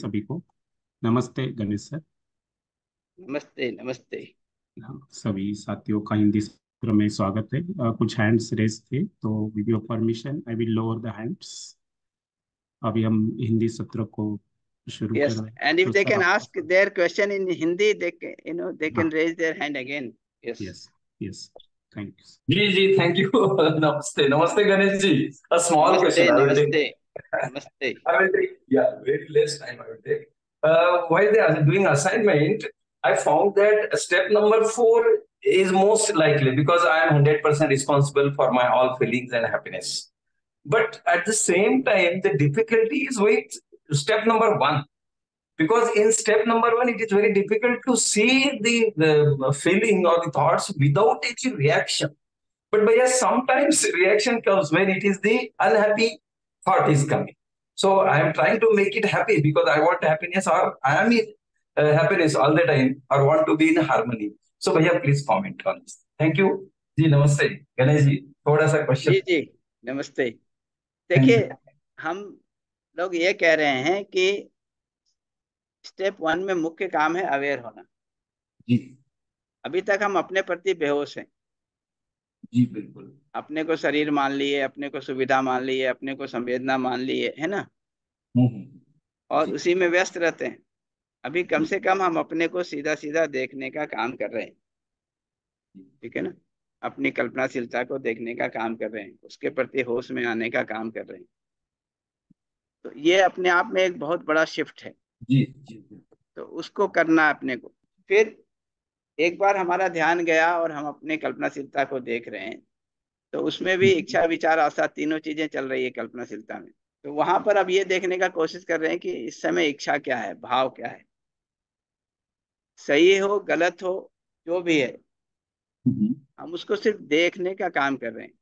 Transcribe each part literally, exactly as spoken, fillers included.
सभी को। नमस्ते गणेश सर। नमस्ते नमस्ते। हाँ, सभी साथियों का हिंदी सत्र में स्वागत है। अ, कुछ हैंड्स रेस थे तो with your permission I will lower the hands. अभी हम हिंदी सत्र को शुरू कर Yes, रहे हैं and if तो they सर can आपका ask स्वागत। their question in Hindi, they can, you know, they can हाँ। raise their hand again. Yes. Yes. Yes. Thank you. जी जी थैंक यू नमस्ते नमस्ते Ganesh ji a small Namaste, question I will take namaste, namaste. I will take yeah very less time I will take uh, while they are doing assignment I found that step number four is most likely because I am one hundred percent responsible for my all feelings and happiness but at the same time the difficulty is with step number one because in step number one it is very difficult to see the, the feeling or the thoughts without any reaction. But yes, sometimes reaction comes when it is the unhappy thought is coming. So I am trying to make it happy because I want happiness or I am in uh, happiness all the time or want to be in harmony. So भैया please comment on this. Thank you. जी नमस्ते गणेश जी थोड़ा सा जी question. जी, नमस्ते। Thank देखिए, you. हम लोग ये कह रहे हैं कि स्टेप वन में मुख्य काम है अवेयर होना। जी अभी तक हम अपने प्रति बेहोश हैं। जी बिल्कुल. अपने को शरीर मान लिए, अपने को सुविधा मान लिए, अपने को संवेदना मान लिए, है ना। हम्म, हम्म, और जी उसी में व्यस्त रहते हैं। अभी कम जी से कम हम अपने को सीधा सीधा देखने का काम कर रहे हैं। जी ठीक है ना। अपनी कल्पनाशीलता को देखने का काम कर रहे हैं, उसके प्रति होश में आने का काम कर रहे हैं। तो ये अपने आप में एक बहुत बड़ा शिफ्ट है। जी जी बिल्कुल. तो उसको करना है अपने को। फिर एक बार हमारा ध्यान गया और हम अपने कल्पनाशीलता को देख रहे हैं, तो उसमें भी हम्म, इच्छा विचार आशा तीनों चीजें चल रही है कल्पनाशीलता में। तो वहां पर अब ये देखने का कोशिश कर रहे हैं कि इस समय इच्छा क्या है, भाव क्या है, सही हो गलत हो, जो भी है, हम्म, हम उसको सिर्फ देखने का काम कर रहे हैं।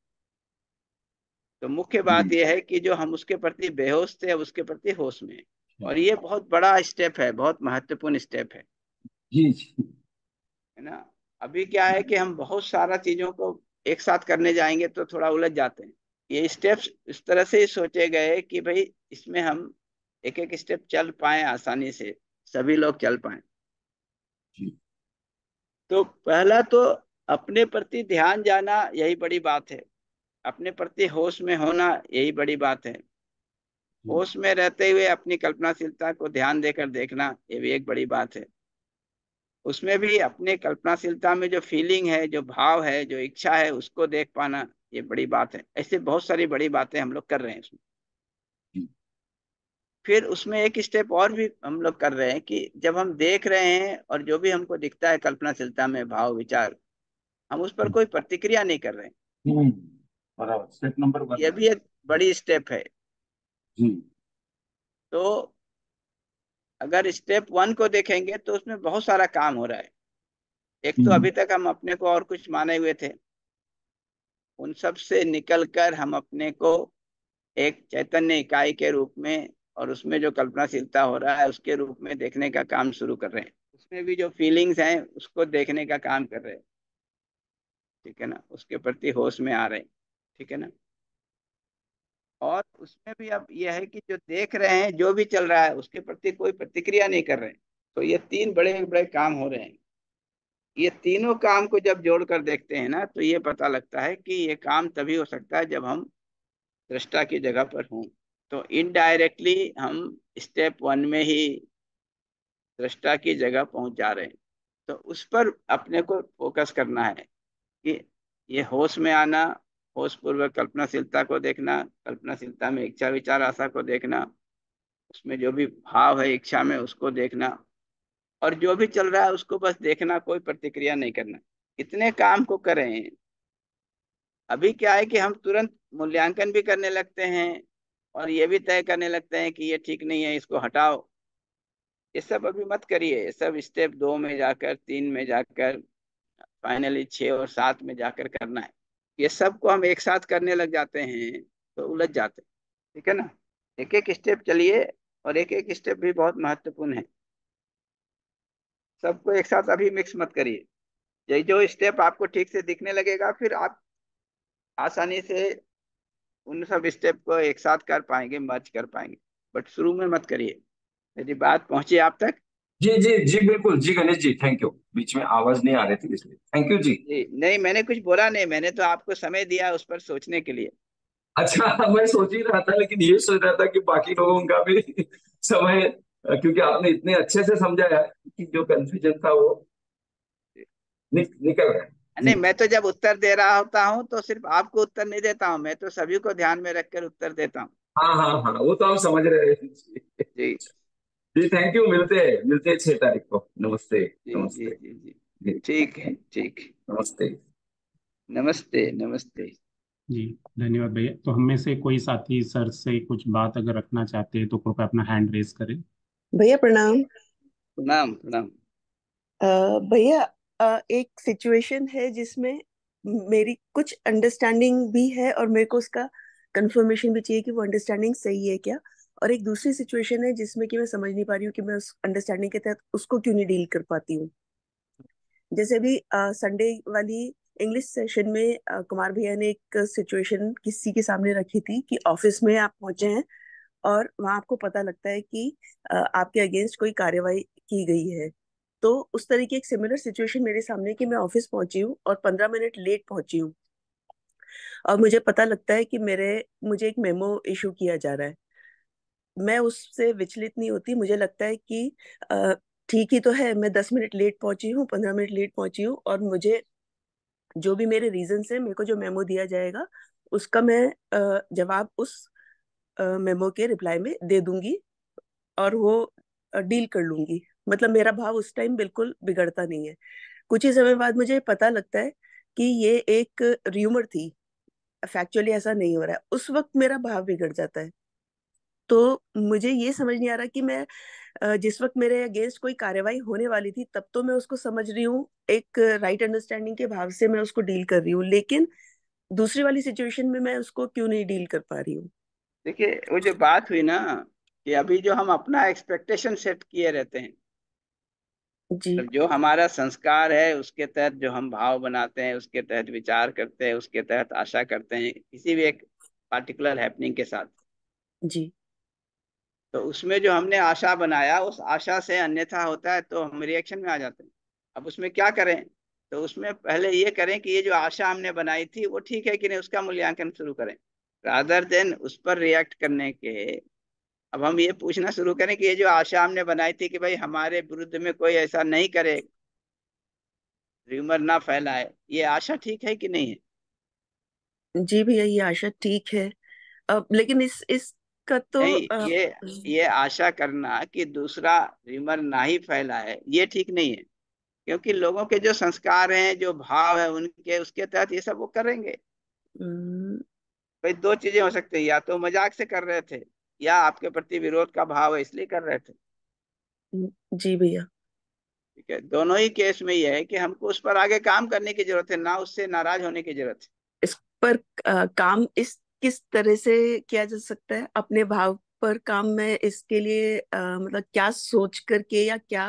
तो मुख्य बात जी यह है कि जो हम उसके प्रति बेहोश थे अब उसके प्रति होश में हैं। और ये बहुत बड़ा स्टेप है, बहुत महत्वपूर्ण स्टेप है जी जी है ना। अभी क्या है कि हम बहुत सारा चीजों को एक साथ करने जाएंगे तो थोड़ा उलझ जाते हैं। ये स्टेप्स इस तरह से सोचे गए कि भाई इसमें हम एक एक स्टेप चल पाए आसानी से, सभी लोग चल पाए। जी तो पहला तो अपने प्रति ध्यान जाना, यही बड़ी बात है। अपने प्रति होश में होना, यही बड़ी बात है। जी होश में रहते हुए अपनी कल्पनाशीलता को ध्यान देकर देखना, ये भी एक बड़ी बात है। उसमें भी अपने कल्पनाशीलता में जो फीलिंग है, जो भाव है, जो इच्छा है, उसको देख पाना, ये बड़ी बात है। ऐसे बहुत सारी बड़ी बातें हम लोग कर रहे हैं उसमें। जी फिर उसमें एक स्टेप और भी हम लोग कर रहे हैं कि जब हम देख रहे हैं और जो भी हमको दिखता है कल्पनाशीलता में भाव विचार, हम उस पर कोई प्रतिक्रिया नहीं कर रहे हैं। हम्म, बराबर स्टेप नंबर वन. ये भी एक बड़ी स्टेप है। जी तो अगर स्टेप वन को देखेंगे तो उसमें बहुत सारा काम हो रहा है। एक तो हम्म, अभी तक हम अपने को और कुछ माने हुए थे, उन सब से निकल कर हम अपने को एक चैतन्य इकाई के रूप में और उसमें जो कल्पनाशीलता हो रहा है उसके रूप में देखने का काम शुरू कर रहे हैं। उसमें भी जो फीलिंग्स हैं उसको देखने का काम कर रहे हैं। ठीक है ना, उसके प्रति होश में आ रहे हैं। ठीक है ना। और उसमें भी अब यह है कि जो देख रहे हैं, जो भी चल रहा है उसके प्रति कोई प्रतिक्रिया नहीं कर रहे हैं। तो ये तीन बड़े बड़े काम हो रहे हैं। ये तीनों काम को जब जोड़कर देखते हैं ना, तो ये पता लगता है कि ये काम तभी हो सकता है जब हम दृष्टा की जगह पर हों। तो इनडायरेक्टली हम स्टेप वन में ही दृष्टा की जगह पहुंच जा रहे हैं। तो उस पर अपने को फोकस करना है कि ये होश में आना, होश पूर्वक कल्पनाशीलता को देखना, कल्पनाशीलता में इच्छा विचार आशा को देखना, उसमें जो भी भाव है इच्छा में उसको देखना, और जो भी चल रहा है उसको बस देखना, कोई प्रतिक्रिया नहीं करना। इतने काम को करें। अभी क्या है कि हम तुरंत मूल्यांकन भी करने लगते हैं और ये भी तय करने लगते हैं कि ये ठीक नहीं है, इसको हटाओ। ये सब अभी मत करिए। ये सब स्टेप दो में जाकर, तीन में जाकर, फाइनली छः और सात में जाकर करना है। ये सब को हम एक साथ करने लग जाते हैं तो उलझ जाते हैं। ठीक है ना। एक एक स्टेप चलिए, और एक एक स्टेप भी बहुत महत्वपूर्ण है। सबको एक साथ अभी मिक्स मत करिए। यही जो स्टेप आपको ठीक से दिखने लगेगा, फिर आप आसानी से उन सब स्टेप को एक साथ कर पाएंगे, मर्ज कर पाएंगे। बट शुरू में मत करिए। मेरी बात पहुंची आप तक? जी जी जी बिल्कुल जी गणेश जी, थैंक यू। बीच में आवाज नहीं आ रही थी इसलिए थैंक यू जी। जी नहीं, मैंने कुछ बोला नहीं, मैंने तो आपको समय दिया उस पर सोचने के लिए। अच्छा, मैं सोच ही रहा था, लेकिन ये सोच रहा था कि बाकी लोगों का भी समय, क्योंकि आपने इतने अच्छे से समझाया कि जो कंफ्यूजन था वो नि, निकल गया। जी नहीं, मैं तो जब उत्तर दे रहा होता हूँ तो सिर्फ आपको उत्तर नहीं देता हूँ, मैं तो सभी को ध्यान में रखकर उत्तर देता हूँ। हाँ हाँ हाँ, वो तो हम समझ रहे हैं जी। जी जी थैंक यू, मिलते हैं मिलते हैं छह तारीख को। नमस्ते। जी जी नमस्ते। जी जी। जी ठीक है, ठीक। नमस्ते। नमस्ते नमस्ते। जी धन्यवाद भैया। तो हम में से कोई साथी सर से कुछ बात अगर रखना चाहते हैं तो कृपया अपना हैंड रेज करें। भैया प्रणाम। प्रणाम प्रणाम। अ, भैया, अ, एक सिचुएशन है जिसमें मेरी कुछ अंडरस्टैंडिंग भी है और मेरे को उसका कंफर्मेशन भी चाहिए कि वो अंडरस्टैंडिंग सही है क्या। और एक दूसरी सिचुएशन है जिसमें कि मैं समझ नहीं पा रही हूँ कि मैं उस अंडरस्टैंडिंग के तहत उसको क्यों नहीं डील कर पाती हूँ। जैसे अभी संडे वाली इंग्लिश सेशन में अ, कुमार भैया ने एक सिचुएशन किसी के सामने रखी थी कि ऑफिस में आप पहुंचे हैं और वहां आपको पता लगता है कि अ, आपके अगेंस्ट कोई कार्यवाही की गई है। तो उस तरह की एक सिमिलर सिचुएशन मेरे सामने है कि मैं ऑफिस पहुंची हूँ और पंद्रह मिनट लेट पहुंची हूँ और मुझे पता लगता है कि मेरे मुझे एक मेमो इशू किया जा रहा है। मैं उससे विचलित नहीं होती, मुझे लगता है कि अ, ठीक ही तो है, मैं दस मिनट लेट पहुंची हूँ, पंद्रह मिनट लेट पहुंची हूँ और मुझे जो भी मेरे रीजन है, मेरे को जो मेमो दिया जाएगा उसका मैं अ, जवाब उस मेमो के रिप्लाई में दे दूंगी और वो डील कर लूंगी। मतलब मेरा भाव उस टाइम बिल्कुल बिगड़ता नहीं है। कुछ ही समय बाद मुझे पता लगता है कि ये एक र्यूमर थी, फैक्चुअली ऐसा नहीं हो रहा है, उस वक्त मेरा भाव बिगड़ जाता है। तो मुझे ये समझ नहीं आ रहा कि मैं अ, जिस वक्त मेरे अगेंस्ट कोई कार्रवाई होने वाली थी तब तो मैं उसको समझ रही हूँ, एक राइट अंडरस्टैंडिंग के भाव से मैं उसको डील कर रही हूँ, लेकिन दूसरी वाली सिचुएशन में मैं उसको क्यों नहीं डील कर पा रही हूँ। देखिए, वो जो बात हुई ना, कि अभी जो हम अपना एक्सपेक्टेशन सेट किए रहते हैं, जी मतलब जो हमारा संस्कार है उसके तहत जो हम भाव बनाते हैं, उसके तहत विचार करते हैं, उसके तहत आशा करते हैं किसी भी एक पार्टिकुलर हैपनिंग के साथ। जी तो उसमें जो हमने आशा बनाया, उस आशा से अन्यथा होता है तो हम रिएक्शन में आ जाते हैं। अब उसमें क्या करें? तो उसमें पहले ये करें कि ये जो आशा हमने बनाई थी वो ठीक है कि नहीं, उसका मूल्यांकन शुरू करें, रादर देन उस पर रिएक्ट करने के। अब हम ये पूछना शुरू करें कि ये जो आशा हमने बनाई थी कि भाई हमारे विरुद्ध में कोई ऐसा नहीं करे, र्यूमर ना फैलाए, ये आशा ठीक है कि नहीं है? जी भैया, ये आशा ठीक है। अब लेकिन इस इसका तो नहीं, अ, ये ये आशा करना कि दूसरा र्यूमर ना ही फैलाए, ये ठीक नहीं है। क्योंकि लोगों के जो संस्कार हैं, जो भाव है उनके, उसके तहत ये सब वो करेंगे। हम्म, भाई दो चीजें हो सकती है, या तो मजाक से कर रहे थे, या आपके प्रति विरोध का भाव है इसलिए कर रहे थे। जी भैया। ठीक है, दोनों ही केस में ये है कि हमको उस पर आगे काम करने की जरूरत है, ना उससे नाराज होने की जरूरत इस पर अ, काम इस किस तरह से किया जा सकता है, अपने भाव पर काम में इसके लिए अ, मतलब क्या सोच करके या क्या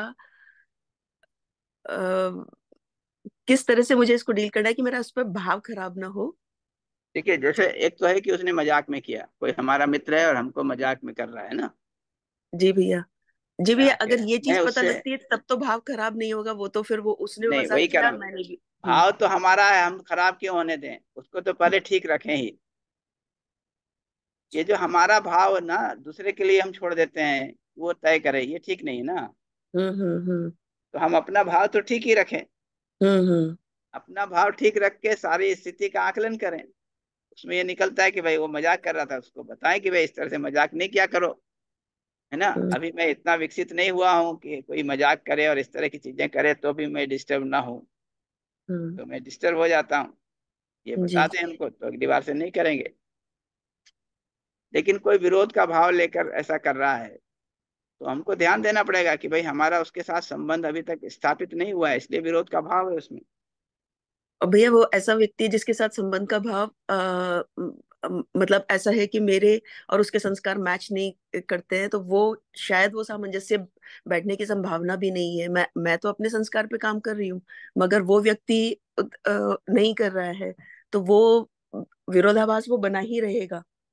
अ, किस तरह से मुझे इसको डील करना है कि मेरा उस पर भाव खराब ना हो। है। ठीक है, जैसे एक तो है कि उसने मजाक में किया, कोई हमारा मित्र है और हमको मजाक में कर रहा है ना। जी भैया। जी भैया, जाके अगर ये मैं चीज पता उससे, लगती है तब तो भाव खराब नहीं होगा, वो तो फिर वो उसने भी नहीं मजाक वही कर किया रहा और हूँ, मैंने भी। हम्म भाव तो हमारा है, हम खराब क्यों होने दें, उसको तो पहले ठीक रखें ही। ये जो हमारा भाव है ना, दूसरे के लिए हम छोड़ देते हैं, वो तय करे, ये ठीक नहीं है ना। हम्म हम्म हम्म तो हम अपना भाव तो ठीक ही रखें, हम्म हम्म अपना भाव ठीक रख के सारी स्थिति का आकलन करें। उसमें ये निकलता है कि भाई वो मजाक कर रहा था, उसको बताएं कि भाई इस तरह से मजाक नहीं किया करो, है ना। हम्म अभी मैं इतना विकसित नहीं हुआ हूँ कि कोई मजाक करे और इस तरह की चीजें करे तो भी मैं डिस्टर्ब ना हूँ, हम्म, तो मैं डिस्टर्ब हो जाता हूँ। ये जी। बताते हैं उनको तो अगली बार से नहीं करेंगे। लेकिन कोई विरोध का भाव लेकर ऐसा कर रहा है तो हमको ध्यान देना पड़ेगा कि भाई हमारा उसके साथ संबंध अभी तक स्थापित नहीं हुआ है, इसलिए विरोध का भाव है उसमें। और भैया, वो ऐसा व्यक्ति है जिसके साथ संबंध का भाव आ, मतलब ऐसा है कि मेरे और उसके संस्कार मैच नहीं करते हैं, तो वो शायद वो सामंजस्य बैठने की संभावना भी नहीं है। मैं मैं तो अपने संस्कार पे काम कर रही हूँ, मगर वो व्यक्ति अ, नहीं कर रहा है, तो वो विरोधाभास वो बना ही रहेगा।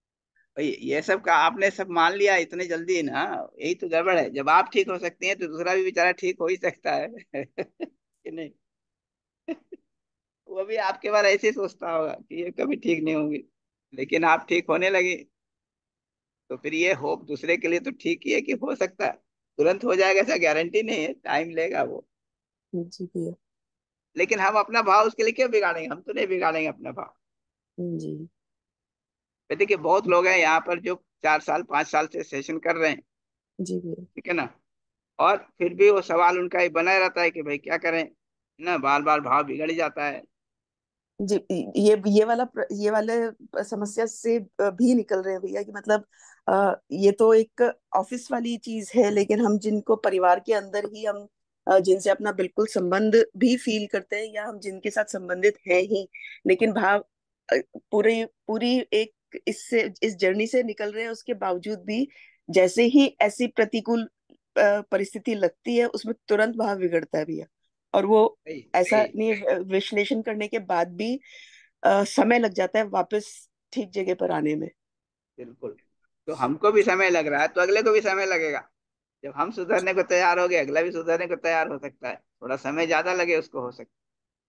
भाई ये सब का आपने सब मान लिया इतने जल्दी ना, यही तो गड़बड़ है। जब आप ठीक हो सकती हैं तो दूसरा भी बेचारा ठीक हो ही सकता है कि नहीं? वो भी आपके बारे ऐसे ही सोचता होगा कि ये कभी ठीक नहीं होंगी, लेकिन आप ठीक होने लगे तो फिर ये होप दूसरे के लिए तो ठीक ही है कि हो सकता है। तुरंत हो जाएगा ऐसा गारंटी नहीं है, टाइम लेगा वो। जी भैया। लेकिन हम अपना भाव उसके लिए क्यों बिगाड़ेंगे? हम तो नहीं बिगाड़ेंगे अपना भाव। जी तो देखिए बहुत लोग हैं यहाँ पर जो चार साल पांच साल से सेशन कर रहे हैं, जी भैया। ठीक है ना, और फिर भी वो सवाल उनका ही बना रहता है कि भाई क्या करें ना, बार बार भाव बिगड़ ही जाता है। जी ये ये वाला प्र- ये वाले समस्या से भी निकल रहे हैं भैया कि मतलब अ, ये तो एक ऑफिस वाली चीज है, लेकिन हम जिनको परिवार के अंदर ही हम अ, जिनसे अपना बिल्कुल संबंध भी फील करते हैं या हम जिनके साथ संबंधित हैं ही, लेकिन भाव अ, पूरी पूरी एक इससे इस जर्नी से निकल रहे हैं, उसके बावजूद भी जैसे ही ऐसी प्रतिकूल अ, परिस्थिति लगती है उसमें तुरंत भाव बिगड़ता है भैया। और वो भाई ऐसा नहीं, विश्लेषण करने के बाद भी अ, समय लग जाता है वापस ठीक जगह पर आने में। बिल्कुल। तो हमको भी समय लग रहा है तो अगले को भी समय लगेगा। जब हम सुधरने को तैयार हो गए, अगला भी सुधरने को तैयार हो सकता है। थोड़ा समय ज्यादा लगे उसको, हो सकता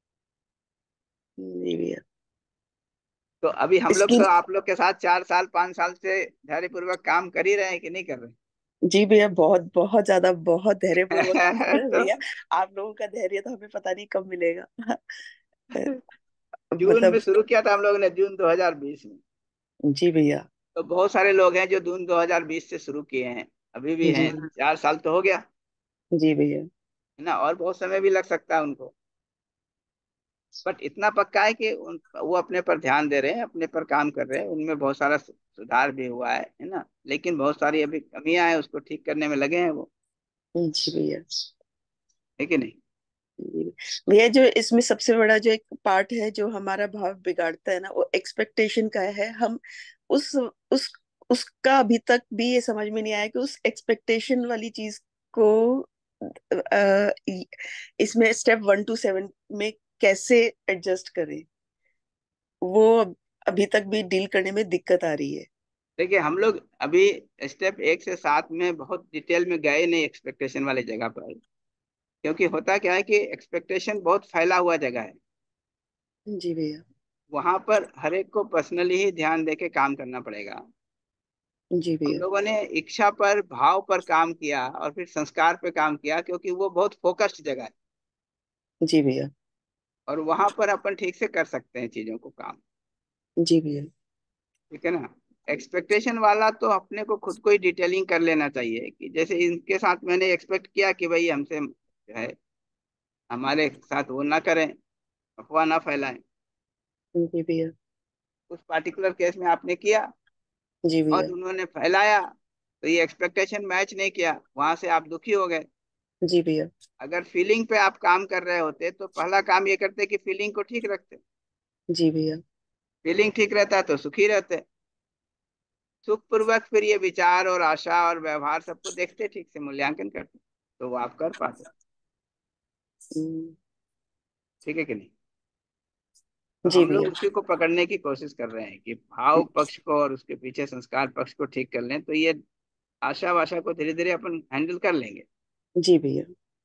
जी भैया। है। तो अभी हम लोग इसकी तो आप लोग के साथ चार साल पांच साल से धैर्यपूर्वक काम कर ही रहे हैं कि नहीं कर जी भैया, बहुत बहुत ज्यादा बहुत धैर्यपूर्वक काम कर रहे? रहे हैं तो भैया। आप लोगों का धैर्य तो हमें पता नहीं कब मिलेगा जून में मतलब। शुरू किया था हम लोगों ने, जून दो हज़ार बीस में। जी भैया। तो बहुत सारे लोग हैं जो जून दो हज़ार बीस से शुरू किए हैं, अभी भी जी हैं, चार साल तो हो गया जी भैया। है ना, और बहुत समय भी लग सकता है उनको। बट इतना पक्का है कि उन, वो अपने पर ध्यान दे रहे हैं, अपने पर काम कर रहे हैं, उनमें बहुत सारा सु- सुधार भी हुआ है है ना। लेकिन बहुत सारी अभी कमियां हैं, उसको ठीक करने में लगे हैं वो, जी भैया। है कि नहीं? जी भैया, जो इसमें सबसे बड़ा जो एक पार्ट है जो हमारा भाव बिगाड़ता है ना, वो एक्सपेक्टेशन का है। हम उस उस उसका अभी तक भी ये समझ में नहीं आया कि उस एक्सपेक्टेशन वाली चीज को अ, इसमें स्टेप वन टू सेवन में कैसे एडजस्ट करें, वो अभी तक भी डील करने में दिक्कत आ रही है। देखिए हम लोग अभी स्टेप एक से सात में बहुत डिटेल में गए नहीं एक्सपेक्टेशन वाली जगह पर, क्योंकि होता क्या है कि एक्सपेक्टेशन बहुत फैला हुआ जगह है। जी भैया। वहां पर हर एक को पर्सनली ही ध्यान देके काम करना पड़ेगा। जी हम भैया। लोगों ने इच्छा पर भाव पर काम किया और फिर संस्कार पे काम किया, क्योंकि वो बहुत फोकस्ड जगह है। जी भैया। और वहां पर अपन ठीक से कर सकते हैं चीजों को काम, जी भैया। ठीक है ना। एक्सपेक्टेशन वाला तो अपने को खुद को ही डिटेलिंग कर लेना चाहिए कि जैसे इनके साथ मैंने एक्सपेक्ट किया कि भाई हमसे जो है हमारे साथ वो ना करें, अफवाह ना फैलाएं। जी भैया। उस पार्टिकुलर केस में आपने किया जी भैया। और उन्होंने फैलाया, तो ये एक्सपेक्टेशन मैच नहीं किया, वहां से आप दुखी हो गए। जी भैया। अगर फीलिंग पे आप काम कर रहे होते तो पहला काम ये करते कि फीलिंग को ठीक रखते। जी भैया। फीलिंग ठीक रहता है तो सुखी रहते, सुख पूर्वक फिर ये विचार और आशा और व्यवहार सबको देखते, ठीक से मूल्यांकन करते, तो वो आप कर पाते। हम्म, ठीक है कि नहीं? तो जी हम लोग भैया। उसी को पकड़ने की कोशिश कर रहे हैं कि भाव पक्ष को और उसके पीछे संस्कार पक्ष को ठीक कर लें, तो ये आशा वाशा को धीरे धीरे अपन हैंडल कर लेंगे। जी भैया।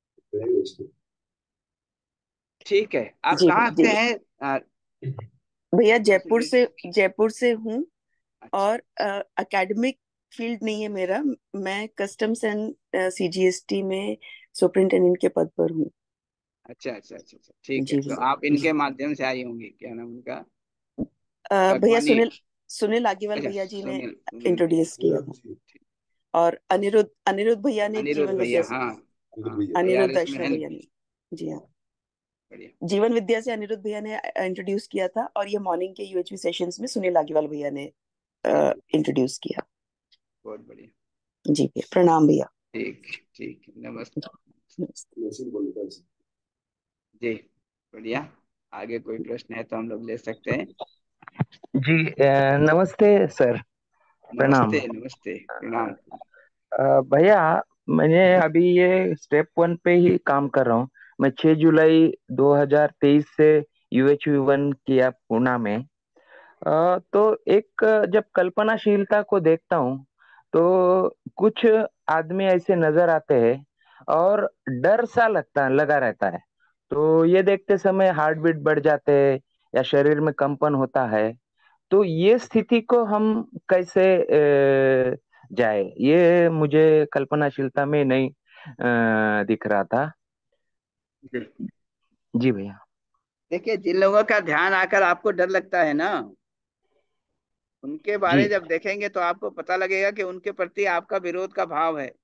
ठीक है, आप जी कहाँ जी से हैं? अ, भैया, जयपुर से जयपुर भी? से जयपुर से हूँ। अच्छा और एकेडमिक फील्ड नहीं है मेरा। मैं कस्टम्स एंड सीजीएसटी में सुपरिंटेंडेंट के पद पर हूँ। अच्छा अच्छा अच्छा अच्छा, ठीक है। जी तो भैया। आप इनके माध्यम से आई होंगी, क्या नाम उनका? अ, भैया, भगवानी। सुनील सुनील आगीवाल अच्छा भैया जी ने सुनील, सुनील भैया। इंट्रोड्यूस किया था। और अनिरुद्ध अनिरुद्ध भैया ने अनिरुद्ध जीवन विद्या भैया, से। हाँ। हाँ, अनिरुद्ध एआरएस में अशरा है। भैया ने। जी हाँ। बढ़िया। जीवन विद्या से अनिरुद्ध भैया ने इंट्रोड्यूस किया था, और ये मॉर्निंग के यूएचवी सेशंस में सुनील आगीवाल भैया ने इंट्रोड्यूस किया। बहुत बढ़िया। जी भैया, प्रणाम भैया। ठीक ठीक, नमस्ते। नमस्ते। जी, बढ़िया। आगे कोई प्रश्न है तो हम लोग ले सकते हैं। जी अ, नमस्ते सर। प्रणाम। नमस्ते नमस्ते, प्रणाम। अ, भैया, मैंने अभी ये स्टेप वन पे ही काम कर रहा हूँ। मैं छह जुलाई दो हज़ार तेईस से यूएचवी वन किया पूना में। अ, तो एक अ, जब कल्पनाशीलता को देखता हूँ तो कुछ आदमी ऐसे नजर आते हैं और डर सा लगता लगा रहता है। तो ये देखते समय हार्ट बीट बढ़ जाते हैं या शरीर में कंपन होता है। तो ये स्थिति को हम कैसे अ, जाए, ये मुझे कल्पनाशीलता में नहीं अ, दिख रहा था। जी। जी भैया। देखिए, जिन लोगों का ध्यान आकर आपको डर लगता है ना, उनके बारे जी जब देखेंगे तो आपको पता लगेगा कि उनके प्रति आपका विरोध का भाव है।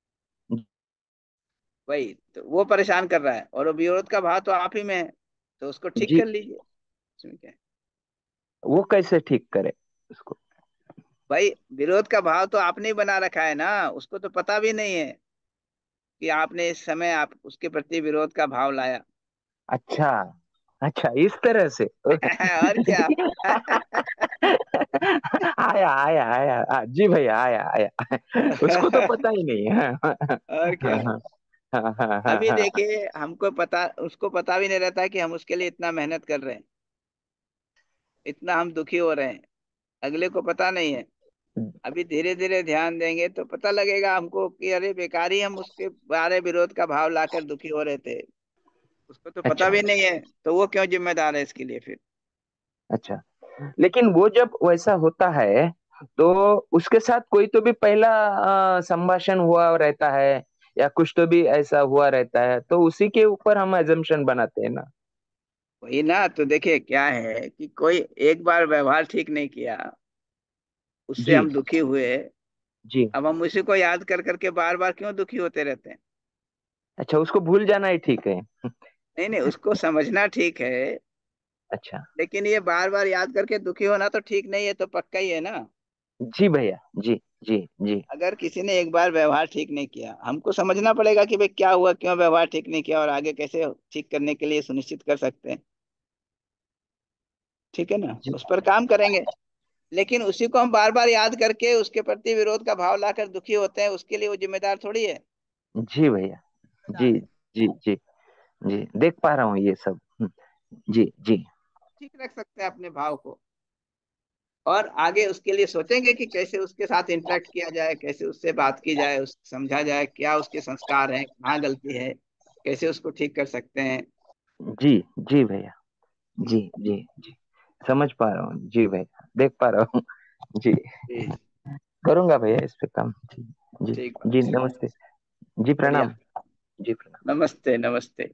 वही तो वो परेशान कर रहा है, और वो विरोध का भाव तो आप ही में है, तो उसको ठीक जी। कर लीजिए। इसमें क्या है? वो कैसे ठीक करे उसको? भाई, विरोध का भाव तो आपने ही बना रखा है ना, उसको तो पता भी नहीं है कि आपने इस समय आप उसके प्रति विरोध का भाव लाया। अच्छा। अच्छा, इस तरह से। और क्या। आया आया आया आ, जी भैया, आया आया। उसको तो पता ही नहीं है। और क्या। हाँ हाँ हाँ अभी हाँ। देखिए, हमको पता उसको पता भी नहीं रहता कि हम उसके लिए इतना मेहनत कर रहे हैं, इतना हम दुखी हो रहे हैं, अगले को पता नहीं है। अभी धीरे धीरे ध्यान देंगे तो पता लगेगा हमको कि अरे बेकार ही हम उसके बारे विरोध का भाव लाकर दुखी हो रहे थे, उसको तो पता अच्छा भी नहीं है, तो वो क्यों जिम्मेदार है इसके लिए फिर। अच्छा। लेकिन वो जब वैसा होता है तो उसके साथ कोई तो भी पहला अ, संभाषण हुआ रहता है या कुछ तो भी ऐसा हुआ रहता है, तो उसी के ऊपर हम एजम्पशन बनाते हैं ना। वही ना, तो देखिए क्या है कि कोई एक बार व्यवहार ठीक नहीं किया, उससे जी हम दुखी हुए। जी। अब हम उसी को याद कर करके बार बार क्यों दुखी होते रहते हैं। अच्छा, उसको भूल जाना ही ठीक है। नहीं नहीं, उसको समझना ठीक है, अच्छा। लेकिन ये बार बार याद करके दुखी होना तो ठीक नहीं है, तो पक्का ही है ना। जी भैया। जी जी जी। अगर किसी ने एक बार व्यवहार ठीक नहीं किया, हमको समझना पड़ेगा कि भाई क्या हुआ, क्यों व्यवहार ठीक नहीं किया, और आगे कैसे ठीक करने के लिए सुनिश्चित कर सकते हैं। ठीक है ना, जी उस पर काम करेंगे। लेकिन उसी को हम बार बार याद करके उसके प्रति विरोध का भाव लाकर दुखी होते हैं, उसके लिए वो जिम्मेदार थोड़ी है। जी भैया। जी जी जी। जी, देख पा रहा हूँ ये सब। हम्म, जी जी। ठीक रख सकते हैं अपने भाव को, और आगे उसके लिए सोचेंगे कि कैसे उसके साथ इंटरेक्ट किया जाए, कैसे उससे बात की जाए, उस समझा जाए क्या उसके संस्कार हैं, कहाँ गलती है, कैसे उसको ठीक कर सकते हैं। जी जी भैया। हम्म, जी जी जी। समझ पा रहा हूँ जी भैया, देख पा रहा हूँ। जी। जी। करूंगा भैया इस पे काम। जी जी। ठीक जी बात है। नमस्ते। जी बढ़िया। प्रणाम। जी प्रणाम। नमस्ते नमस्ते।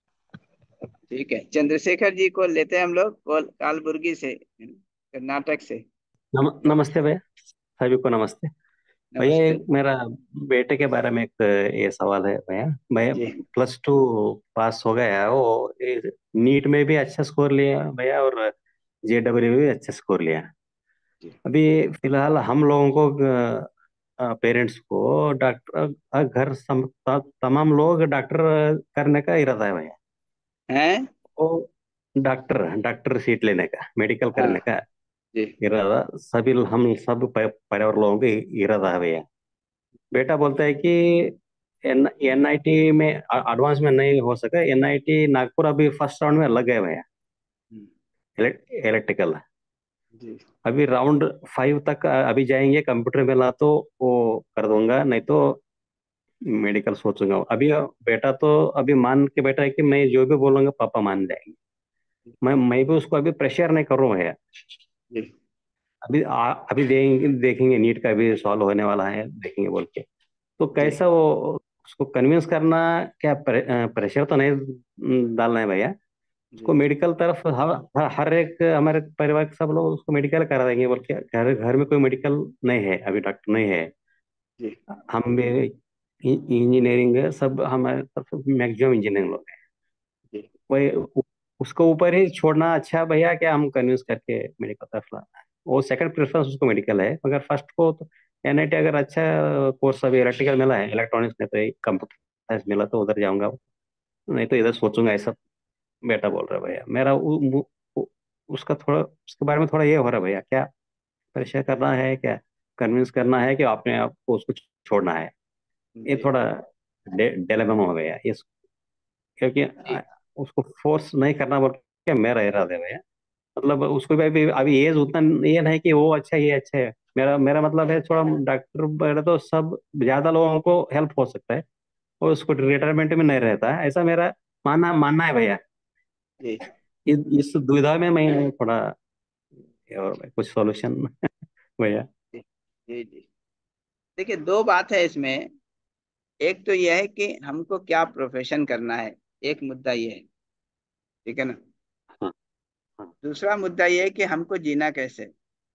ठीक है, चंद्रशेखर जी को लेते हैं हम लोग, कोल कालबुर्गी से, कर्नाटक से। नम, नमस्ते भैया, सभी को नमस्ते। भैया, नमस्ते। एक मेरा बेटे के बारे में एक ये सवाल है भैया। भैया, जी प्लस टू पास हो गया है वो, नीट में भी अच्छा स्कोर लिया भैया और जे डब्ल्यू में भी अच्छा स्कोर लिया। जी। अभी फिलहाल हम लोगों को पेरेंट्स को डॉक्टर अ, घर सम, त, तमाम लोग डॉक्टर करने का इरादा है भैया। हैं। वो डॉक्टर डॉक्टर सीट लेने का, मेडिकल हाँ। करने का जी इरादा सभी हम सब प- परिवार लोगों का इरादा है भैया। बेटा बोलता है कि एन एन आई टी में एडवांस में नहीं हो सका, एन आई टी नागपुर अभी फर्स्ट राउंड में लग गए भैया, हम्म, इलेक्ट्रिकल। जी अभी राउंड फाइव तक अभी जाएंगे, कंप्यूटर में ला तो वो कर दूंगा, नहीं तो मेडिकल सोचूंगा अभी। बेटा तो अभी मान के बैठा है कि मैं जो भी बोलूंगा पापा मान जाएंगे। मैं मैं भी उसको अभी प्रेशर नहीं कर रहा हूँ भैया। जी अभी आ, अभी देखेंगे देखेंगे नीट का भी सॉल्व होने वाला है, देखेंगे बोल के। तो जी कैसा वो उसको कन्विंस करना, क्या प्रे, प्रेशर तो नहीं डालना है भैया। उसको जी मेडिकल तरफ हर हर एक हमारे परिवार के सब लोग उसको मेडिकल करा देंगे बोल के। घर घर में कोई मेडिकल नहीं है, अभी डॉक्टर नहीं है। जी हम भी इंजीनियरिंग है, सब हमारे तरफ मैक्सिमम इंजीनियरिंग लोग हैं। जी वही उ- उसको ऊपर ही छोड़ना अच्छा भैया, क्या हम कन्विंस करके मेडिकल तरफ लाना है। वो सेकंड प्रेफरेंस उसको मेडिकल है, मगर फर्स्ट को तो एन आई टी अगर अच्छा कोर्स अभी इलेक्ट्रिकल मिला है, इलेक्ट्रॉनिक्स में तो कंप्यूटर साइंस मिला तो उधर जाऊंगा, नहीं तो इधर सोचूंगा ऐसा बेटा बोल रहा है भैया। मेरा उ, उ, उ, उसका थोड़ा उसके बारे में थोड़ा ये हो रहा है भैया, क्या प्रेशर करना है, क्या कन्विंस करना है कि आपने आपको उसको छोड़ना है। ये जी थोड़ा डिलेमा हो गया इस, क्योंकि जी आ, उसको फोर्स नहीं करना बोल के मेरा इरादा है भैया। मतलब उसको भी अभी अभी एज उतना ये नहीं कि वो अच्छा ये अच्छा है। मेरा मेरा मतलब है थोड़ा डॉक्टर वगैरह तो सब ज्यादा लोगों को हेल्प हो सकता है, और उसको रिटायरमेंट में नहीं रहता है, ऐसा मेरा मानना मानना है भैया। जी इस इस दुविधा में मैं थोड़ा, और कुछ सॉल्यूशन भैया। जी जी जी। देखिए, दो बात है इसमें। एक तो यह है कि हमको क्या प्रोफेशन करना है, एक मुद्दा ये है, ठीक है ना। हाँ हाँ। दूसरा मुद्दा ये है कि हमको जीना कैसे।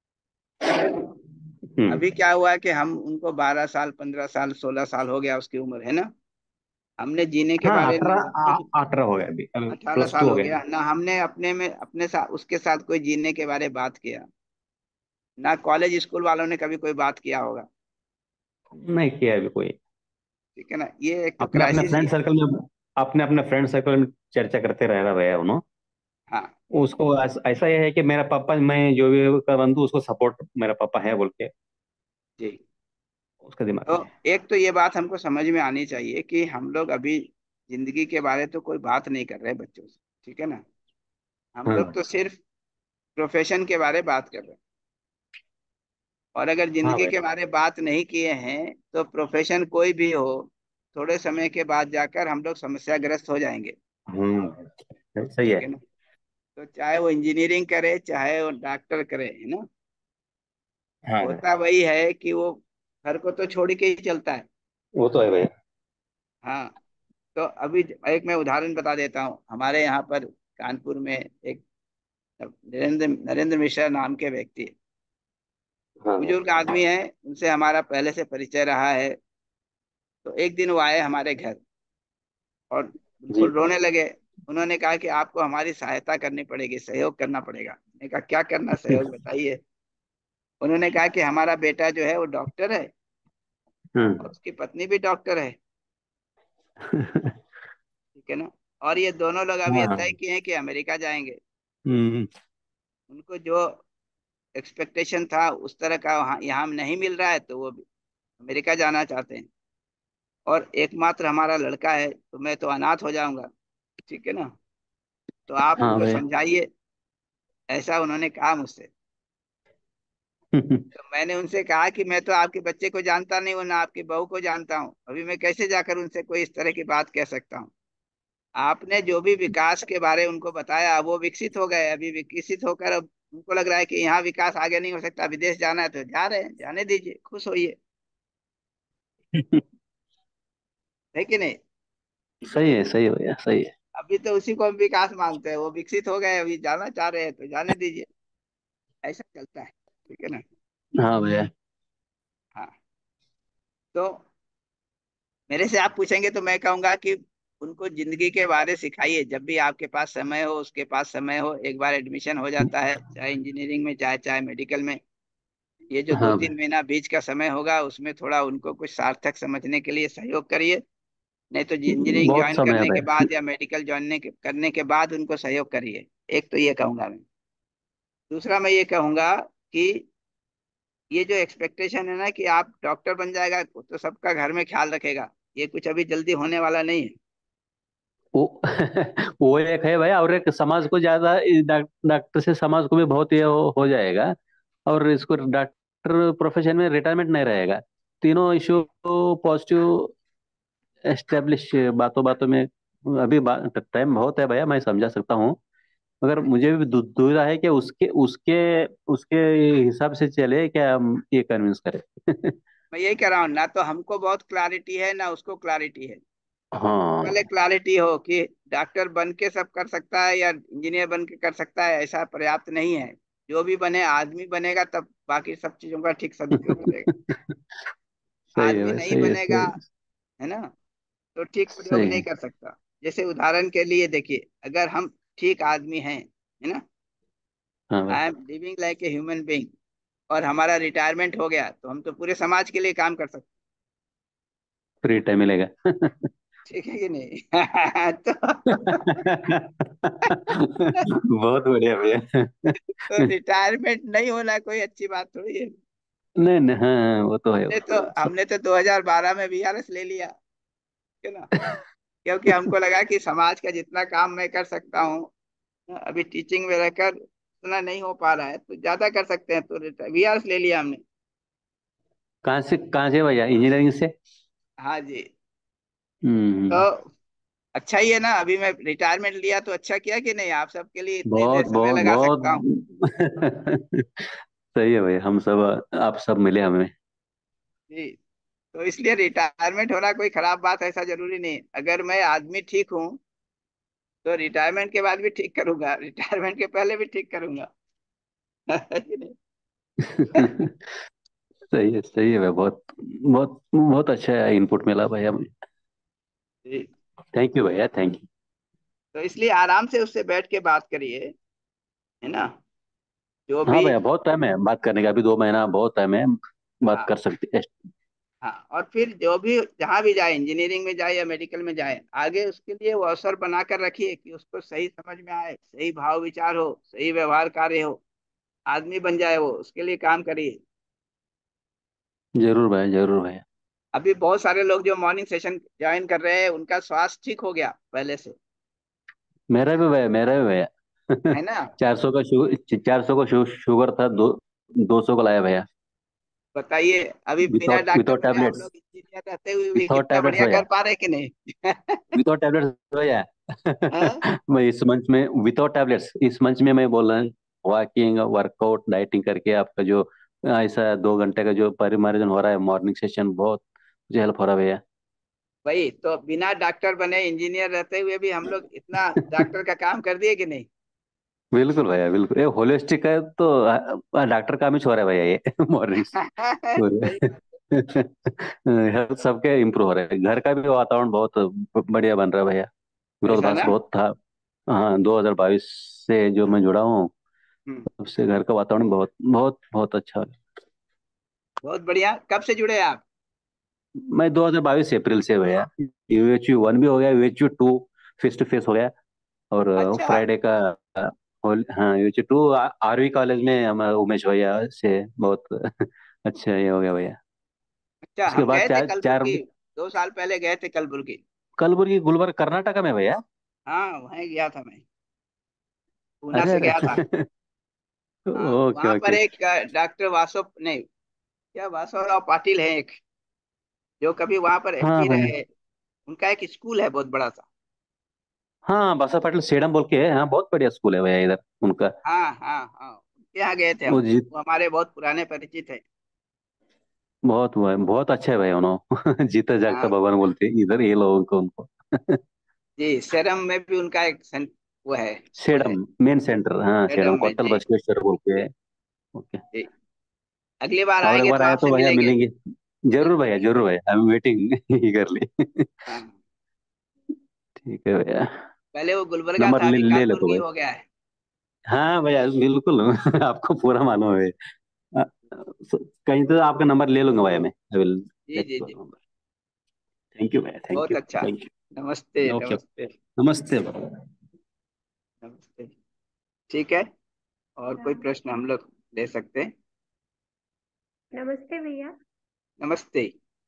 हम्म। अभी क्या हुआ कि हम उनको बारह साल, पंद्रह साल, सोलह साल हो गया उसकी उम्र, है ना। हमने जीने के हाँ बारे में अठारह कुछ, अठारह हो गया अभी, अठारह प्लस टू साल हो हो गया गया अभी। ना, हमने अपने में अपने साथ उसके साथ कोई जीने के बारे बात किया ना। कॉलेज स्कूल वालों ने कभी कोई बात किया होगा, नहीं किया अभी कोई। ठीक है ना। ये एक तो अपने अपने क्राइसिस फ्रेंड ये। सर्कल में अपने अपने फ्रेंड सर्कल में चर्चा करते रह रहा भैया उन्होंने। हाँ उसको ऐस- ऐसा ही है कि मेरा पापा, मैं जो भी कर बंधु उसको सपोर्ट मेरा पापा है बोल के जी। उसका दिमाग तो में है। एक तो ये बात हमको समझ में आनी चाहिए कि हम लोग अभी जिंदगी के बारे तो कोई बात नहीं कर रहे बच्चों से, ठीक है ना। हम लोग हाँ तो सिर्फ प्रोफेशन के बारे बात कर रहे हैं। और अगर हाँ जिंदगी भाई। के बारे बात नहीं किए हैं तो प्रोफेशन कोई भी हो, थोड़े समय के बाद जाकर हम लोग समस्याग्रस्त हो जाएंगे, हम्म सही ठीक है। है ना। तो चाहे वो इंजीनियरिंग करे, चाहे वो डॉक्टर करे, है ना, हाँ भाई। होता वही है कि वो घर को तो छोड़ के ही चलता है। वो तो है भैया। हाँ। तो अभी एक मैं उदाहरण बता देता हूँ। हमारे यहाँ पर कानपुर में एक नरेंद्र नरेंद्र मिश्रा नाम के व्यक्ति है। हाँ भाई। बुजुर्ग आदमी है, उनसे हमारा पहले से परिचय रहा है। तो एक दिन वो आए हमारे घर और जी। बिल्कुल रोने लगे। उन्होंने कहा कि आपको हमारी सहायता करनी पड़ेगी, सहयोग करना पड़ेगा। मैंने कहा क्या करना, सहयोग बताइए। उन्होंने कहा कि हमारा बेटा जो है वो डॉक्टर है और हम्म। उसकी पत्नी भी डॉक्टर है, ठीक है ना। और ये दोनों लोग अब ये हाँ। तय किए हैं कि अमेरिका जाएंगे। हम्म। उनको जो एक्सपेक्टेशन था उस तरह का वहाँ यहाँ नहीं मिल रहा है, तो वो अमेरिका जाना चाहते हैं। और एकमात्र हमारा लड़का है, तो मैं तो अनाथ हो जाऊंगा, ठीक है ना। तो आप हाँ उनको भैया। समझाइए, ऐसा उन्होंने कहा मुझसे। तो मैंने उनसे कहा कि मैं तो आपके बच्चे को जानता नहीं हूँ, ना आपकी बहू को जानता हूँ, अभी मैं कैसे जाकर उनसे कोई इस तरह की बात कह सकता हूँ। आपने जो भी विकास के बारे उनको बताया, वो विकसित हो गए, अभी विकसित होकर अब उनको लग रहा है कि यहाँ विकास आगे नहीं हो सकता, विदेश जाना है, तो जा रहे हैं, जाने दीजिए, खुश होइए, है कि नहीं। सही है सही है भैया सही है। अभी तो उसी को हम विकास मानते हैं, वो विकसित हो गए, अभी जाना चाह रहे हैं तो जाने दीजिए। ऐसा चलता है, ठीक है ना। हाँ भैया। हाँ। तो मेरे से आप पूछेंगे तो मैं कहूंगा कि उनको जिंदगी के बारे सिखाइए। जब भी आपके पास समय हो, उसके पास समय हो, एक बार एडमिशन हो जाता है, चाहे इंजीनियरिंग में, चाहे चाहे मेडिकल में, ये जो दो हाँ तीन भैया। महीना बीच का समय होगा, उसमें थोड़ा उनको कुछ सार्थक समझने के लिए सहयोग करिए। नहीं तो इंजीनियरिंग बहुत ज्वाइन समय है करने के भैया। बाद या मेडिकल ज्वाइन के करने के बाद उनको सहयोग करिए। एक तो ये कहूंगा मैं। दूसरा मैं ये कहूंगा कि ये जो एक्सपेक्टेशन है ना कि आप डॉक्टर बन जाएगा तो सबका घर में ख्याल रखेगा, ये कुछ अभी जल्दी होने वाला नहीं है। वो वो एक है भाई, और एक समाज को ज्यादा इस डॉक- डॉक्टर से समाज को भी बहुत ये हो, हो जाएगा। और इसको डॉक्टर प्रोफेशन में रिटायरमेंट नहीं रहेगा। तीनों इशू पॉजिटिव एस्टेब्लिश बातों बातों में। अभी टाइम बहुत है भैया, मैं समझा सकता हूँ, मगर मुझे भी दु- दुविधा है कि उसके उसके उसके हिसाब से चले क्या, हम ये कन्विंस करें। मैं यही कह रहा हूँ, ना तो हमको बहुत क्लैरिटी है ना उसको क्लैरिटी है। हमको हाँ। पहले क्लैरिटी हो कि डॉक्टर बन के सब कर सकता है या इंजीनियर बन के कर सकता है, ऐसा पर्याप्त नहीं है। जो भी बने, आदमी बनेगा तब बाकी सब चीजों का ठीक सदुपयोग करेगा। सही है आदमी भाई नहीं सही है बनेगा, सही है। है ना, तो ठीक प्रयोग सही नहीं है। कर सकता। जैसे उदाहरण के लिए देखिए, अगर हम ठीक आदमी हैं, है ना, हाँ भाई। I am living like a human being, और हमारा रिटायरमेंट हो गया, तो हम तो पूरे समाज के लिए काम कर सकते फ्री टाइम मिलेगा। हैं, ठीक है कि नहीं। तो बहुत बढ़िया भैया। तो रिटायरमेंट नहीं होना कोई अच्छी बात थोड़ी है। नहीं नहीं, हाँ वो तो है वो हमने तो तो सब। हमने तो दो हज़ार बारह में बी आर एस ले लिया, है ना, क्योंकि हमको लगा कि समाज का जितना काम मैं कर सकता हूँ अभी टीचिंग में रहकर, उतना नहीं हो पा रहा है तो ज्यादा कर सकते हैं, तो वी आर ले लिया हमने। कहाँ से कहाँ से भैया, इंजीनियरिंग से? हाँ जी। तो हम्म। अच्छा ही है ना, अभी मैं रिटायरमेंट लिया तो अच्छा किया कि नहीं, आप सबके लिए इतने देर बहुत समय बहुत लगा सकता हूँ। बहुत सही है भैया, हम सब, आप सब मिले हमें। जी। तो इसलिए रिटायरमेंट होना कोई खराब बात, ऐसा जरूरी नहीं। अगर मैं आदमी ठीक हूँ तो रिटायरमेंट के बाद भी ठीक करूंगा, रिटायरमेंट के पहले भी ठीक करूंगा। है कि नहीं? सही है, सही है भैया, बहुत बहुत बहुत अच्छा इनपुट मिला भैया मुझे। जी। थैंक यू भैया, थैंक यू। तो इसलिए आराम से उससे बैठ के बात करिए, है ना, जो हाँ भी। भैया, बहुत टाइम है बात करने का, अभी दो महीना बहुत टाइम है, बात हाँ कर सकते हैं। हाँ। और फिर जो भी जहाँ भी जाए, इंजीनियरिंग में जाए या मेडिकल में जाए, आगे उसके लिए वो अवसर बना कर रखिए कि उसको सही समझ में आए, सही भाव विचार हो, सही व्यवहार कार्य हो, आदमी बन जाए वो, उसके लिए काम करिए। जरूर भैया, जरूर भैया। अभी बहुत सारे लोग जो मॉर्निंग सेशन ज्वाइन कर रहे हैं उनका स्वास्थ्य ठीक हो गया पहले से, मेरा भी भैया, मेरा भी भैया। है ना। चार सौ का शु, चार सौ का शु, शुगर था, दो दो सौ का लाया भैया। बताइए, अभी बिना विदाउट डॉक्टर विदाउट बने हम टैबलेट्स। लोग इंजीनियर रहते हुए भी विदाउट कितना टैबलेट्स बढ़िया भैया। कर पा रहे कि नहीं। विदाउट टैबलेट्स भैया। हाँ? मैं इस मंच में विदाउट टैबलेट्स, इस मंच में मैं बोल रहा हूँ, वॉकिंग, वर्कआउट, डाइटिंग करके आपका जो ऐसा दो घंटे का जो परिमार्जन हो रहा है, मॉर्निंग सेशन, बहुत मुझे हेल्प हो रहा है भैया। वही तो, बिना डॉक्टर बने इंजीनियर रहते हुए भी हम लोग इतना डॉक्टर का काम कर दिए कि नहीं। बिल्कुल भैया, बिल्कुल, ये होलिस्टिक है तो आ, डॉक्टर काम ही छोड़ रहा है भैया ये। मॉर्निंग सही बात है। हेल्थ सबके इम्प्रूव हो रहे हैं, घर का भी वातावरण बहुत बढ़िया बन रहा है भैया। ऐसा विरोधाभास ना। बहुत था। हाँ, दो हज़ार बाईस से जो मैं जुड़ा हूँ, हम्म। तब से घर का वातावरण बहुत बहुत बहुत अच्छा है। बहुत बढ़िया। कब से जुड़े आप? मैं दो हज़ार बाईस अप्रैल से भैया, यूएचयू वन भी हो गया, यूएचयू टू फेस टू फेस हो गया, और अच्छा फ्राइडे का अ, होल हाँ, यूएचयू टू आरवी कॉलेज में हमारा उमेश भैया से बहुत अच्छा ये हो गया भैया। अच्छा। उसके हम बाद गए थे चार चार कलबुर्गी, दो साल पहले गए थे कलबुर्गी। कलबुर्गी, गुलबर्ग, कर्नाटक में भैया। हाँ वहीं गया था मैं, पूना अरे से अरे। गया था। हाँ ओके वहां पर ओके। एक डॉक्टर वासव, नहीं, क्या वासवराव पाटिल है एक, जो कभी वहां पर हाँ एमपी भैया। रहे। उनका एक स्कूल है बहुत बड़ा सा। हाँ, बसा पाटिल सेडम बोल के है, हाँ, बहुत बढ़िया स्कूल है भैया इधर उनका। हाँ हाँ हाँ, उनके यहाँ गए थे वो हम। जीत वो हमारे बहुत पुराने परिचित है। बहुत वो है, बहुत अच्छे है भैया उन्होंने। जीता जागता हाँ भगवान बोलते हैं इधर ये लोगों को उनको। जी। सेरम में भी उनका एक सें- वो है, स्कूल है। सेडम मेन सेंटर, हाँ, सेडम सेडम में कोतल जी। बसवेश्वर बोल के। ओके। जी। अगली बार और एक आएंगे बार तो आए आपसे तो भैया मिलेंगे। मिलेंगे। जी जरूर भैया, जरूर भैया, आई एम वेटिंग ईगरली। हाँ। ठीक है भैया। पहले वो गुलबर्गा नंबर था, ले अभी ले लो तो कालबुर्गी भाई। हो गया है। हाँ भैया, बिल्कुल। आपको पूरा मालूम है। अ, कहीं तो आपका नंबर ले लूंगा भैया, मैं आई विल जी टेक जी योर जी। नंबर। थैंक यू भैया, थैंक बहुत यू, अच्छा। थैंक नमस्ते यू। ओके। नमस्ते। नमस्ते भैया। नमस्ते। ठीक है। और कोई राम प्रश्न हम लोग ले सकते हैं? नमस्ते भैया। नमस्ते।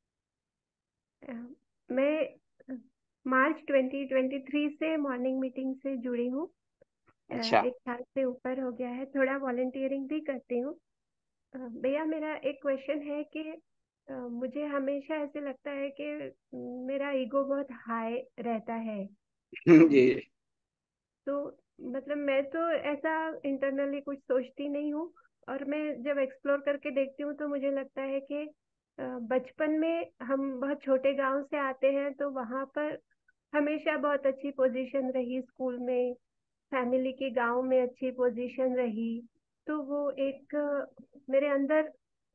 अ, मैं अ, मार्च ट्वेंटी ट्वेंटी थ्री से मॉर्निंग मीटिंग से जुड़ी हूँ। अ, अच्छा। एक साल से ऊपर हो गया है, थोड़ा वॉलंटियरिंग भी करती हूँ। अ, भैया मेरा एक क्वेश्चन है कि अ, मुझे हमेशा ऐसे लगता है कि अ, मेरा ईगो बहुत हाई रहता है। अ, जी। तो मतलब मैं तो ऐसा इंटरनली कुछ सोचती नहीं हूँ, और मैं जब एक्सप्लोर करके देखती हूँ तो मुझे लगता है कि अ, बचपन में हम बहुत छोटे गांव से आते हैं, तो वहाँ पर हमेशा बहुत अच्छी पोजीशन रही स्कूल में, फैमिली की गांव में अच्छी पोजीशन रही। तो वो एक अ, मेरे अंदर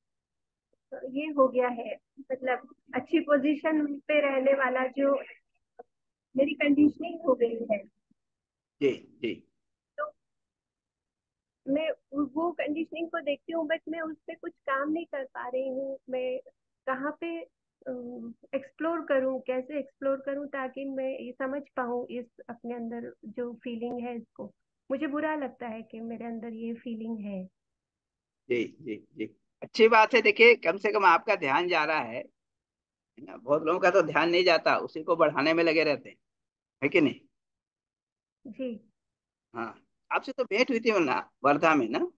ये हो गया है, मतलब अच्छी पोजीशन पे रहने वाला जो मेरी कंडीशनिंग हो गई है। जी जी। तो मैं उ- वो कंडीशनिंग को देखती हूँ, बट मैं उस पे कुछ काम नहीं कर पा रही हूँ। मैं कहाँ पे एक्सप्लोर करूँ, कैसे एक्सप्लोर करूँ ताकि मैं ये समझ पाऊँ इस अपने अंदर जो फीलिंग है इसको। मुझे बुरा लगता है कि मेरे अंदर ये फीलिंग है। जी जी जी। अच्छी बात है। देखिए, कम से कम आपका ध्यान जा रहा है है ना। बहुत लोगों का तो ध्यान नहीं जाता, उसी को बढ़ाने में लगे रहते हैं, है कि नहीं। जी। हाँ। आपसे तो भेंट हुई थी ना वर्धा में ना?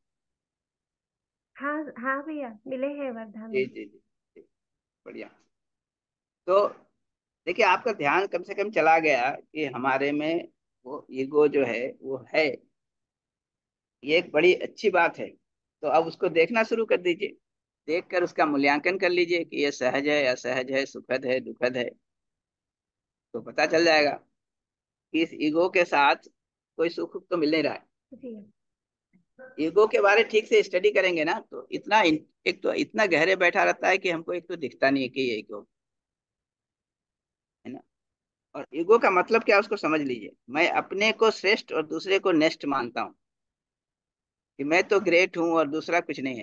हाँ हाँ भैया, मिले हैं वर्धा जी में। जी जी जी, बढ़िया। तो देखिए, आपका ध्यान कम से कम चला गया कि हमारे में वो ईगो जो है वो है। ये एक बड़ी अच्छी बात है। तो अब उसको देखना शुरू कर दीजिए। देखकर उसका मूल्यांकन कर लीजिए कि ये सहज है, असहज है, सुखद है, दुखद है। तो पता चल जाएगा कि इस ईगो के साथ कोई सुख तो मिल नहीं रहा है। जी। ईगो के बारे ठीक से स्टडी करेंगे ना तो इतना एक तो इतना गहरे बैठा रहता है कि हमको एक तो दिखता नहीं है कि ये ईगो है ना। और ईगो का मतलब क्या है, उसको समझ लीजिए। मैं अपने को श्रेष्ठ और दूसरे को नेस्ट मानता हूँ, कि मैं तो ग्रेट हूँ और दूसरा कुछ नहीं है।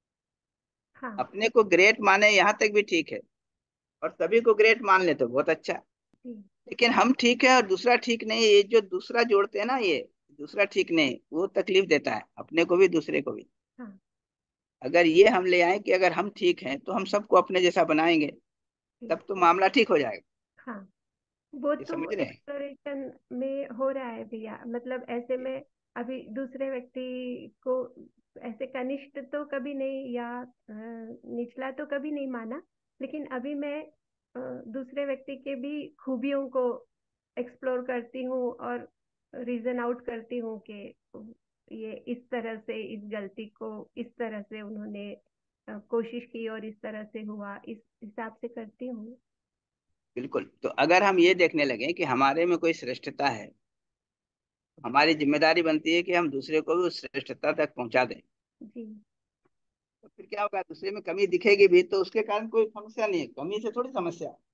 हाँ। अपने को ग्रेट माने यहाँ तक भी ठीक है, और सभी को ग्रेट मान ले तो बहुत अच्छा। जी। लेकिन हम ठीक है और दूसरा ठीक नहीं, ये जो दूसरा जोड़ते हैं ना, ये दूसरा ठीक नहीं, वो तकलीफ देता है अपने को भी दूसरे को भी। हाँ। अगर ये हम ले आए कि अगर हम ठीक हैं तो हम सबको अपने जैसा बनाएंगे, जी। तब तो मामला ठीक हो जाएगा। हाँ, वो ये तो समझ रहे हैं? एक्सप्लोरेशन में हो रहा है भैया। मतलब ऐसे में अभी दूसरे व्यक्ति को ऐसे कनिष्ठ तो कभी नहीं, या अ, निचला तो कभी नहीं माना, लेकिन अभी मैं अ, दूसरे व्यक्ति के भी खूबियों को एक्सप्लोर करती हूँ और रीजन आउट करती हूँ कि ये इस तरह से, इस गलती को इस तरह से उन्होंने अ, कोशिश की और इस तरह से हुआ, इस हिसाब से करती हूँ। बिल्कुल। तो अगर हम ये देखने लगे कि हमारे में कोई श्रेष्ठता है, तो हमारी जिम्मेदारी बनती है कि हम दूसरे को भी उस श्रेष्ठता तक पहुंचा दें। जी। तो फिर क्या होगा, दूसरे में कमी दिखेगी भी तो उसके कारण कोई समस्या नहीं है, कमी से थोड़ी समस्या है।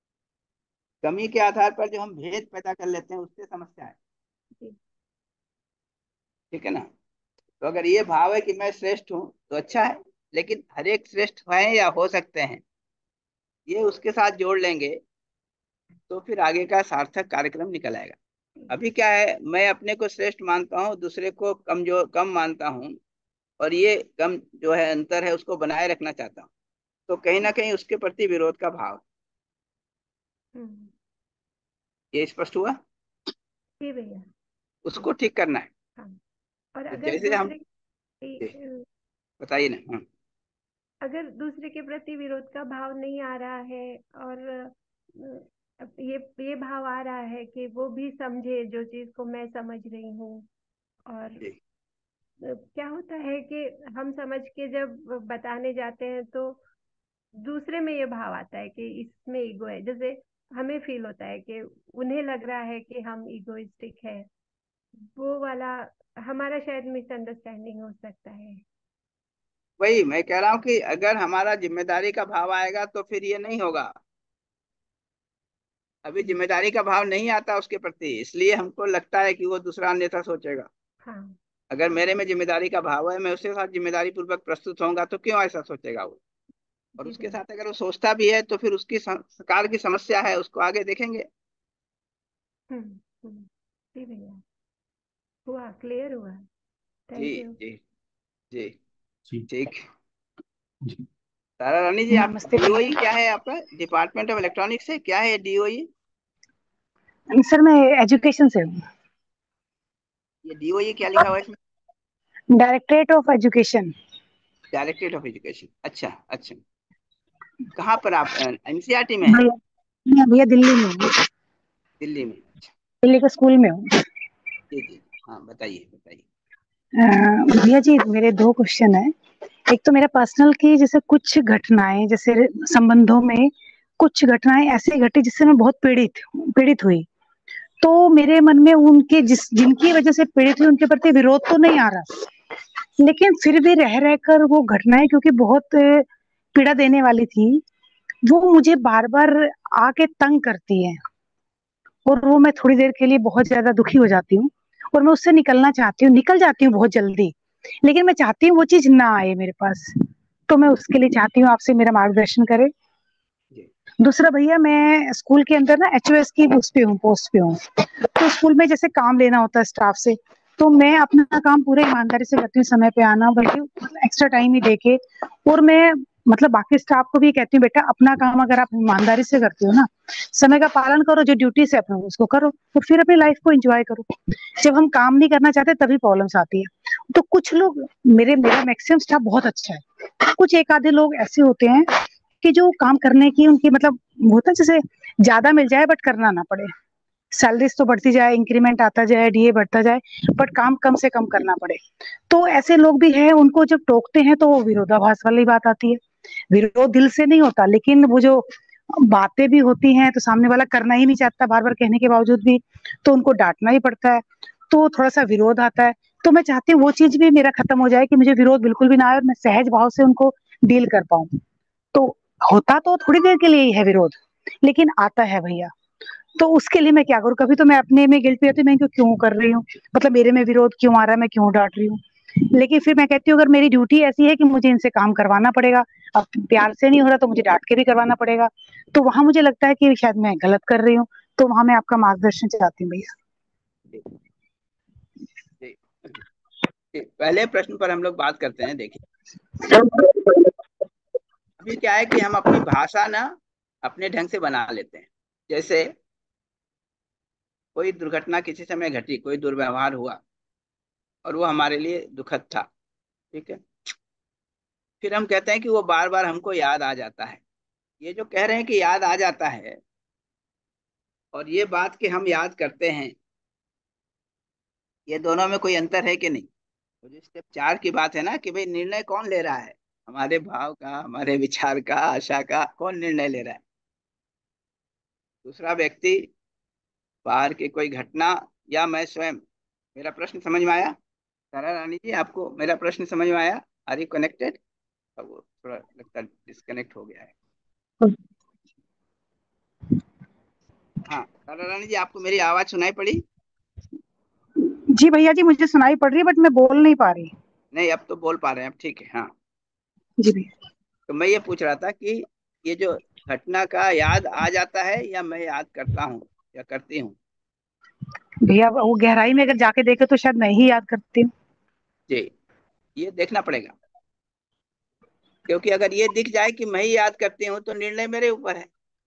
कमी के आधार पर जो हम भेद पैदा कर लेते हैं उससे समस्या है। जी। ठीक है ना। तो अगर ये भाव है कि मैं श्रेष्ठ हूँ तो अच्छा है, लेकिन हर एक श्रेष्ठ है या हो सकते हैं, ये उसके साथ जोड़ लेंगे तो फिर आगे का सार्थक कार्यक्रम निकल आएगा। अभी क्या है, मैं अपने को श्रेष्ठ मानता हूँ, दूसरे को कमजोर कम मानता हूँ, और ये कम जो है अंतर है उसको बनाए रखना चाहता हूँ। तो कहीं ना कहीं उसके प्रति विरोध का भाव, हम्म। ये स्पष्ट हुआ। जी भैया। जी। उसको ठीक करना है। हाँ। और तो अगर जैसे हम, दूसरे जी, अ, बताइए ना। हाँ। अगर दूसरे के प्रति विरोध का भाव नहीं आ रहा है, और अ, अब ये ये भाव आ रहा है कि वो भी समझे जो चीज को मैं समझ रही हूँ, और जी। अ, क्या होता है कि हम समझ के जब बताने जाते हैं तो दूसरे में ये भाव आता है कि इसमें ईगो है। जैसे हमें फील होता है कि उन्हें लग रहा है कि हम ईगोइस्टिक है, वो वाला हमारा शायद मिसअंडरस्टैंडिंग हो सकता है। वही मैं कह रहा हूँ कि अगर हमारा जिम्मेदारी का भाव आएगा तो फिर ये नहीं होगा। अभी जी। जिम्मेदारी का भाव नहीं आता उसके प्रति, इसलिए हमको लगता है कि वो दूसरा अन्यथा सोचेगा। हाँ। अगर मेरे में जिम्मेदारी का भाव है, मैं उसके साथ जिम्मेदारी पूर्वक प्रस्तुत होऊंगा, तो क्यों ऐसा सोचेगा वो। और जी उसके भैया। साथ अगर वो सोचता भी है तो फिर उसकी संस्कार की समस्या है, उसको आगे देखेंगे। हम्म। हम्म। जी भैया, हुआ क्लियर हुआ। जी थैंक यू। जी जी। जी ठीक। जी। तारा रानी जी, आप नमस्ते डीओई भैया। क्या है आपका? डिपार्टमेंट ऑफ इलेक्ट्रॉनिक्स है क्या है डीओई? सर मैं एजुकेशन से हूँ, ये डीओई क्या लिखा हुआ है इसमें? Directorate of education. Directorate of education. अच्छा अच्छा। कहाँ पर आप, एनसीईआरटी में है? भैया, मैं भैया दिल्ली में हूँ, दिल्ली में? अच्छा। दिल्ली के स्कूल में हूँ। जी जी। हाँ, बताइए बताइए। अ, भैया जी मेरे दो क्वेश्चन है। एक तो मेरा पर्सनल की जैसे कुछ घटनाएं, जैसे संबंधों में कुछ घटनाएं ऐसी घटी जिससे मैं बहुत पीड़ित पीड़ित हुई। तो मेरे मन में उनके जिस जिनकी वजह से पीड़ित हुई उनके प्रति विरोध तो नहीं आ रहा, लेकिन फिर भी रह रहकर वो घटनाएं क्योंकि बहुत अ, पीड़ा देने वाली थी, वो मुझे बार बार आके तंग करती है, और वो मैं थोड़ी देर के लिए बहुत ज्यादा दुखी हो जाती हूँ, और मैं उससे निकलना चाहती हूँ, निकल जाती हूँ बहुत जल्दी, लेकिन मैं चाहती हूँ वो चीज ना आए मेरे पास। तो मैं उसके लिए चाहती हूँ आपसे मेरा मार्गदर्शन करे। जी दूसरा भैया, मैं स्कूल के अंदर ना एचओएस की उस पे हूँ, पोस्ट पे हूँ। तो स्कूल में जैसे काम लेना होता है स्टाफ से, तो मैं अपना काम पूरे ईमानदारी से करती हूँ, समय पे आना, बल्कि एक्स्ट्रा टाइम ही देके। और मैं मतलब बाकी स्टाफ को भी कहती हूँ, बेटा अपना काम अगर आप ईमानदारी से करते हो ना, समय का पालन करो, जो ड्यूटी से अपना उसको करो, तो फिर अपनी लाइफ को एंजॉय करो। जब हम काम नहीं करना चाहते तभी प्रॉब्लम्स आती है। तो कुछ लोग, मेरे मेरा मैक्सिमम स्टाफ बहुत अच्छा है, कुछ एक आधे लोग ऐसे होते हैं कि जो काम करने की उनकी मतलब होता है जैसे ज्यादा मिल जाए बट करना ना पड़े, सैलरीज तो बढ़ती जाए, इंक्रीमेंट आता जाए, डीए बढ़ता जाए, बट काम कम से कम करना पड़े। तो ऐसे लोग भी हैं, उनको जब टोकते हैं तो वो विरोधाभास वाली बात आती है। विरोध दिल से नहीं होता, लेकिन वो जो बातें भी होती हैं तो सामने वाला करना ही नहीं चाहता बार बार कहने के बावजूद भी, तो उनको डांटना ही पड़ता है, तो थोड़ा सा विरोध आता है। तो मैं चाहती हूँ वो चीज भी मेरा खत्म हो जाए कि मुझे विरोध बिल्कुल भी ना आए और मैं सहज भाव से उनको डील कर पाऊं। तो होता तो थोड़ी देर के लिए ही है विरोध, लेकिन आता है भैया। तो उसके लिए मैं क्या करूं, कभी तो मैं अपने में गिल्ट भी होती हूँ, मैं क्यों क्यों कर रही हूँ, मतलब मेरे में विरोध क्यों आ रहा है, मैं क्यों डांट रही हूँ। लेकिन फिर मैं कहती हूँ अगर मेरी ड्यूटी ऐसी है कि मुझे इनसे काम करवाना पड़ेगा, अब प्यार से नहीं हो रहा तो मुझे डांट के भी करवाना पड़ेगा, तो वहां मुझे लगता है कि शायद मैं गलत कर रही हूँ। तो वहां मैं आपका मार्गदर्शन चाहती हूँ भैया। जी, जी, जी। पहले प्रश्न पर हम लोग बात करते हैं। देखिए, अभी क्या है कि हम अपनी भाषा ना अपने ढंग से बना लेते हैं। जैसे कोई दुर्घटना किसी समय घटी, कोई दुर्व्यवहार हुआ और वो हमारे लिए दुखद था, ठीक है। फिर हम कहते हैं कि वो बार बार हमको याद आ जाता है। ये जो कह रहे हैं कि याद आ जाता है और ये बात कि हम याद करते हैं, ये दोनों में कोई अंतर है कि नहीं? तो जो स्टेप चार की बात है ना कि भाई निर्णय कौन ले रहा है, हमारे भाव का, हमारे विचार का, आशा का, कौन निर्णय ले रहा है? दूसरा व्यक्ति, बाहर की कोई घटना, या मैं स्वयं? मेरा प्रश्न समझ में आया तारा रानी जी? आपको मेरा प्रश्न समझ में आया? Are you connected? वो थोड़ा लगता है डिस्कनेक्ट हो गया है। हाँ तारा रानी जी, आपको मेरी आवाज सुनाई पड़ी? जी भैया जी, मुझे सुनाई पड़ रही है बट मैं बोल नहीं पा रही। नहीं, अब तो बोल पा रहे हैं, अब ठीक है। हाँ, जी भैया। तो मैं ये पूछ रहा था कि ये जो घटना का याद आ जाता है या मैं याद करता हूँ या करती हूँ? भैया वो गहराई में अगर जाके देखे तो शायद मैं ही याद करती हूँ। जी, ये देखना पड़ेगा, क्योंकि अगर ये दिख जाए कि मैं ही याद करती हूँ तो निर्णय मेरे ऊपर है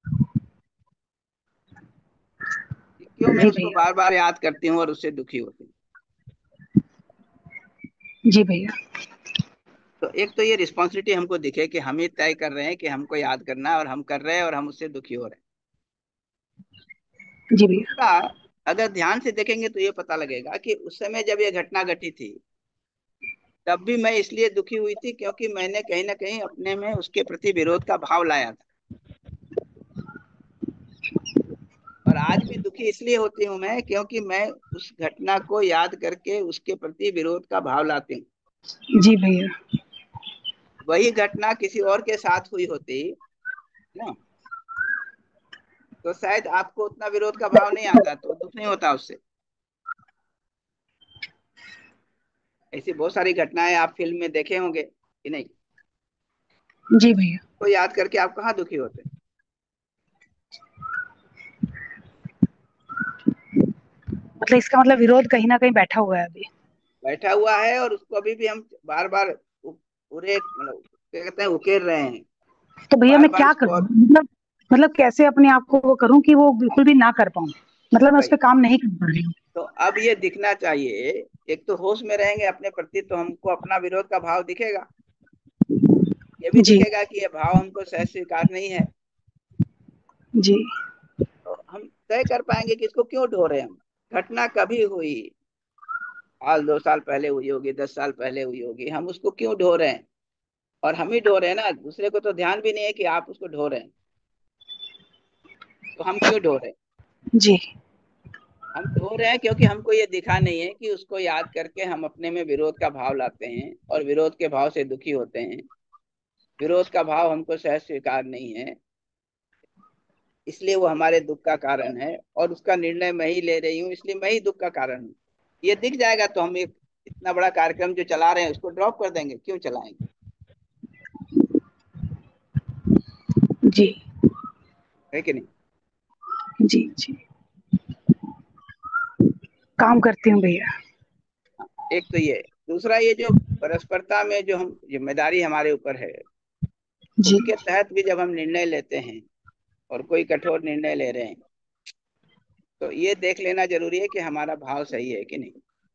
कि क्यों मैं जी उसको भैया। बार बार याद करती हूँ और उससे दुखी होती हूँ। जी भैया। तो एक तो ये रिस्पॉन्सिबिलिटी हमको दिखे कि हम ही तय कर रहे हैं कि हमको याद करना है और हम कर रहे हैं और हम उससे दुखी हो रहे हैं। जी भैया। दूसरा, अगर ध्यान से देखेंगे तो ये पता लगेगा कि उस समय जब ये घटना घटी थी तब भी मैं इसलिए दुखी हुई थी क्योंकि मैंने कहीं ना कहीं अपने में उसके प्रति विरोध का भाव लाया था। और आज भी दुखी इसलिए होती हूँ मैं क्योंकि मैं उस घटना को याद करके उसके प्रति विरोध का भाव लाती हूँ। जी भैया। वही घटना किसी और के साथ हुई होती ना, तो शायद आपको उतना विरोध का भाव नहीं आता, तो दुख नहीं होता उससे। ऐसी बहुत सारी घटनाएं आप फिल्म में देखे होंगे कि नहीं? जी भैया। तो याद करके आप कहाँ दुखी होते? मतलब इसका मतलब विरोध कहीं ना कहीं बैठा हुआ है अभी। बैठा हुआ है और उसको अभी भी हम बार बार पूरे मतलब क्या कहते हैं उकेर रहे हैं, तो भैया बार मैं बार क्या उसको। करूं, मतलब मतलब कैसे अपने आप को वो करूं कि वो बिल्कुल भी ना कर पाऊं, मतलब मैं उस भाई, पर काम नहीं कर पा रही हूँ। तो अब ये दिखना चाहिए, एक तो होश में रहेंगे अपने प्रति तो हमको अपना विरोध का भाव दिखेगा, ये भी जी। दिखेगा कि ये भाव हमको सहज स्वीकार नहीं है। जी। तो हम तय कर पाएंगे कि इसको क्यों ढो रहे हैं हम। घटना कभी हुई, साल दो साल पहले हुई होगी, दस साल पहले हुई होगी, हम उसको क्यों ढो रहे हैं? और हम ही ढो रहे हैं ना, दूसरे को तो ध्यान भी नहीं है कि आप उसको ढो रहे हैं। तो हम क्यों ढो रहे हैं? जी। हम ढो रहे हैं क्योंकि हमको ये दिखा नहीं है कि उसको याद करके हम अपने में विरोध का भाव लाते हैं और विरोध के भाव से दुखी होते हैं। विरोध का भाव हमको सहज स्वीकार नहीं है, इसलिए वो हमारे दुख का कारण है और उसका निर्णय मैं ही ले रही हूँ, इसलिए मैं ही दुख का कारण हूँ। ये दिख जाएगा तो हम एक इतना बड़ा कार्यक्रम जो चला रहे हैं उसको ड्रॉप कर देंगे। क्यों चलाएंगे? जी। है कि नहीं? जी। जी। काम करती हूँ भैया। हाँ, एक तो ये। दूसरा, ये जो परस्परता में जो हम जिम्मेदारी हमारे ऊपर है, जी उसके तहत भी जब हम निर्णय लेते हैं और कोई कठोर निर्णय ले रहे हैं, तो ये देख लेना जरूरी है कि हमारा भाव सही है कि नहीं।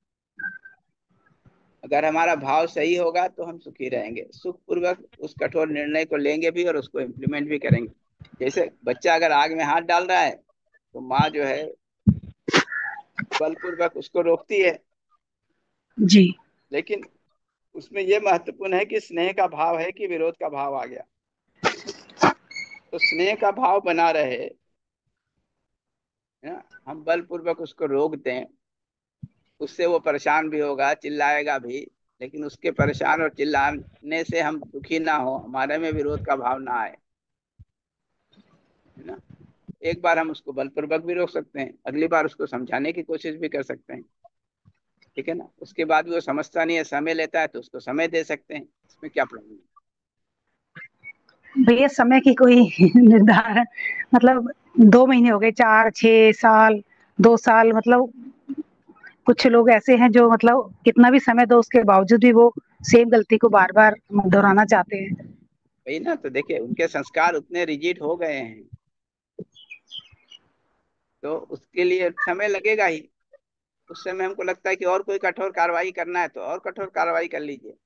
अगर हमारा भाव सही होगा तो हम सुखी रहेंगे, सुखपूर्वक उस कठोर निर्णय को लेंगे भी और उसको इम्प्लीमेंट भी करेंगे। जैसे बच्चा अगर आग में हाथ डाल रहा है तो माँ जो है बलपूर्वक उसको रोकती है, जी लेकिन उसमें यह महत्वपूर्ण है कि स्नेह का भाव है कि विरोध का भाव आ गया। तो स्नेह का भाव बना रहे, है ना, हम बलपूर्वक उसको रोक दें, उससे वो परेशान भी होगा, चिल्लाएगा भी, लेकिन उसके परेशान और चिल्लाने से हम दुखी ना हो, हमारे में विरोध का भाव ना आए, है ना। एक बार हम उसको बलपूर्वक भी रोक सकते हैं, अगली बार उसको समझाने की कोशिश भी कर सकते हैं, ठीक है ना। उसके बाद भी वो समझता नहीं है, समय लेता है, तो उसको समय दे सकते हैं, इसमें क्या प्रॉब्लम है। भैया, समय की कोई निर्धारण, मतलब दो महीने हो गए, चार छह साल, दो साल, मतलब कुछ लोग ऐसे हैं जो मतलब कितना भी समय दो उसके बावजूद भी वो सेम गलती को बार बार दोहराना चाहते हैं। वही ना, तो देखिए उनके संस्कार उतने रिजिड हो गए हैं, तो उसके लिए समय लगेगा ही। उस समय हमको लगता है कि और कोई कठोर कार्रवाई करना है तो और कठोर कार्रवाई कर लीजिए,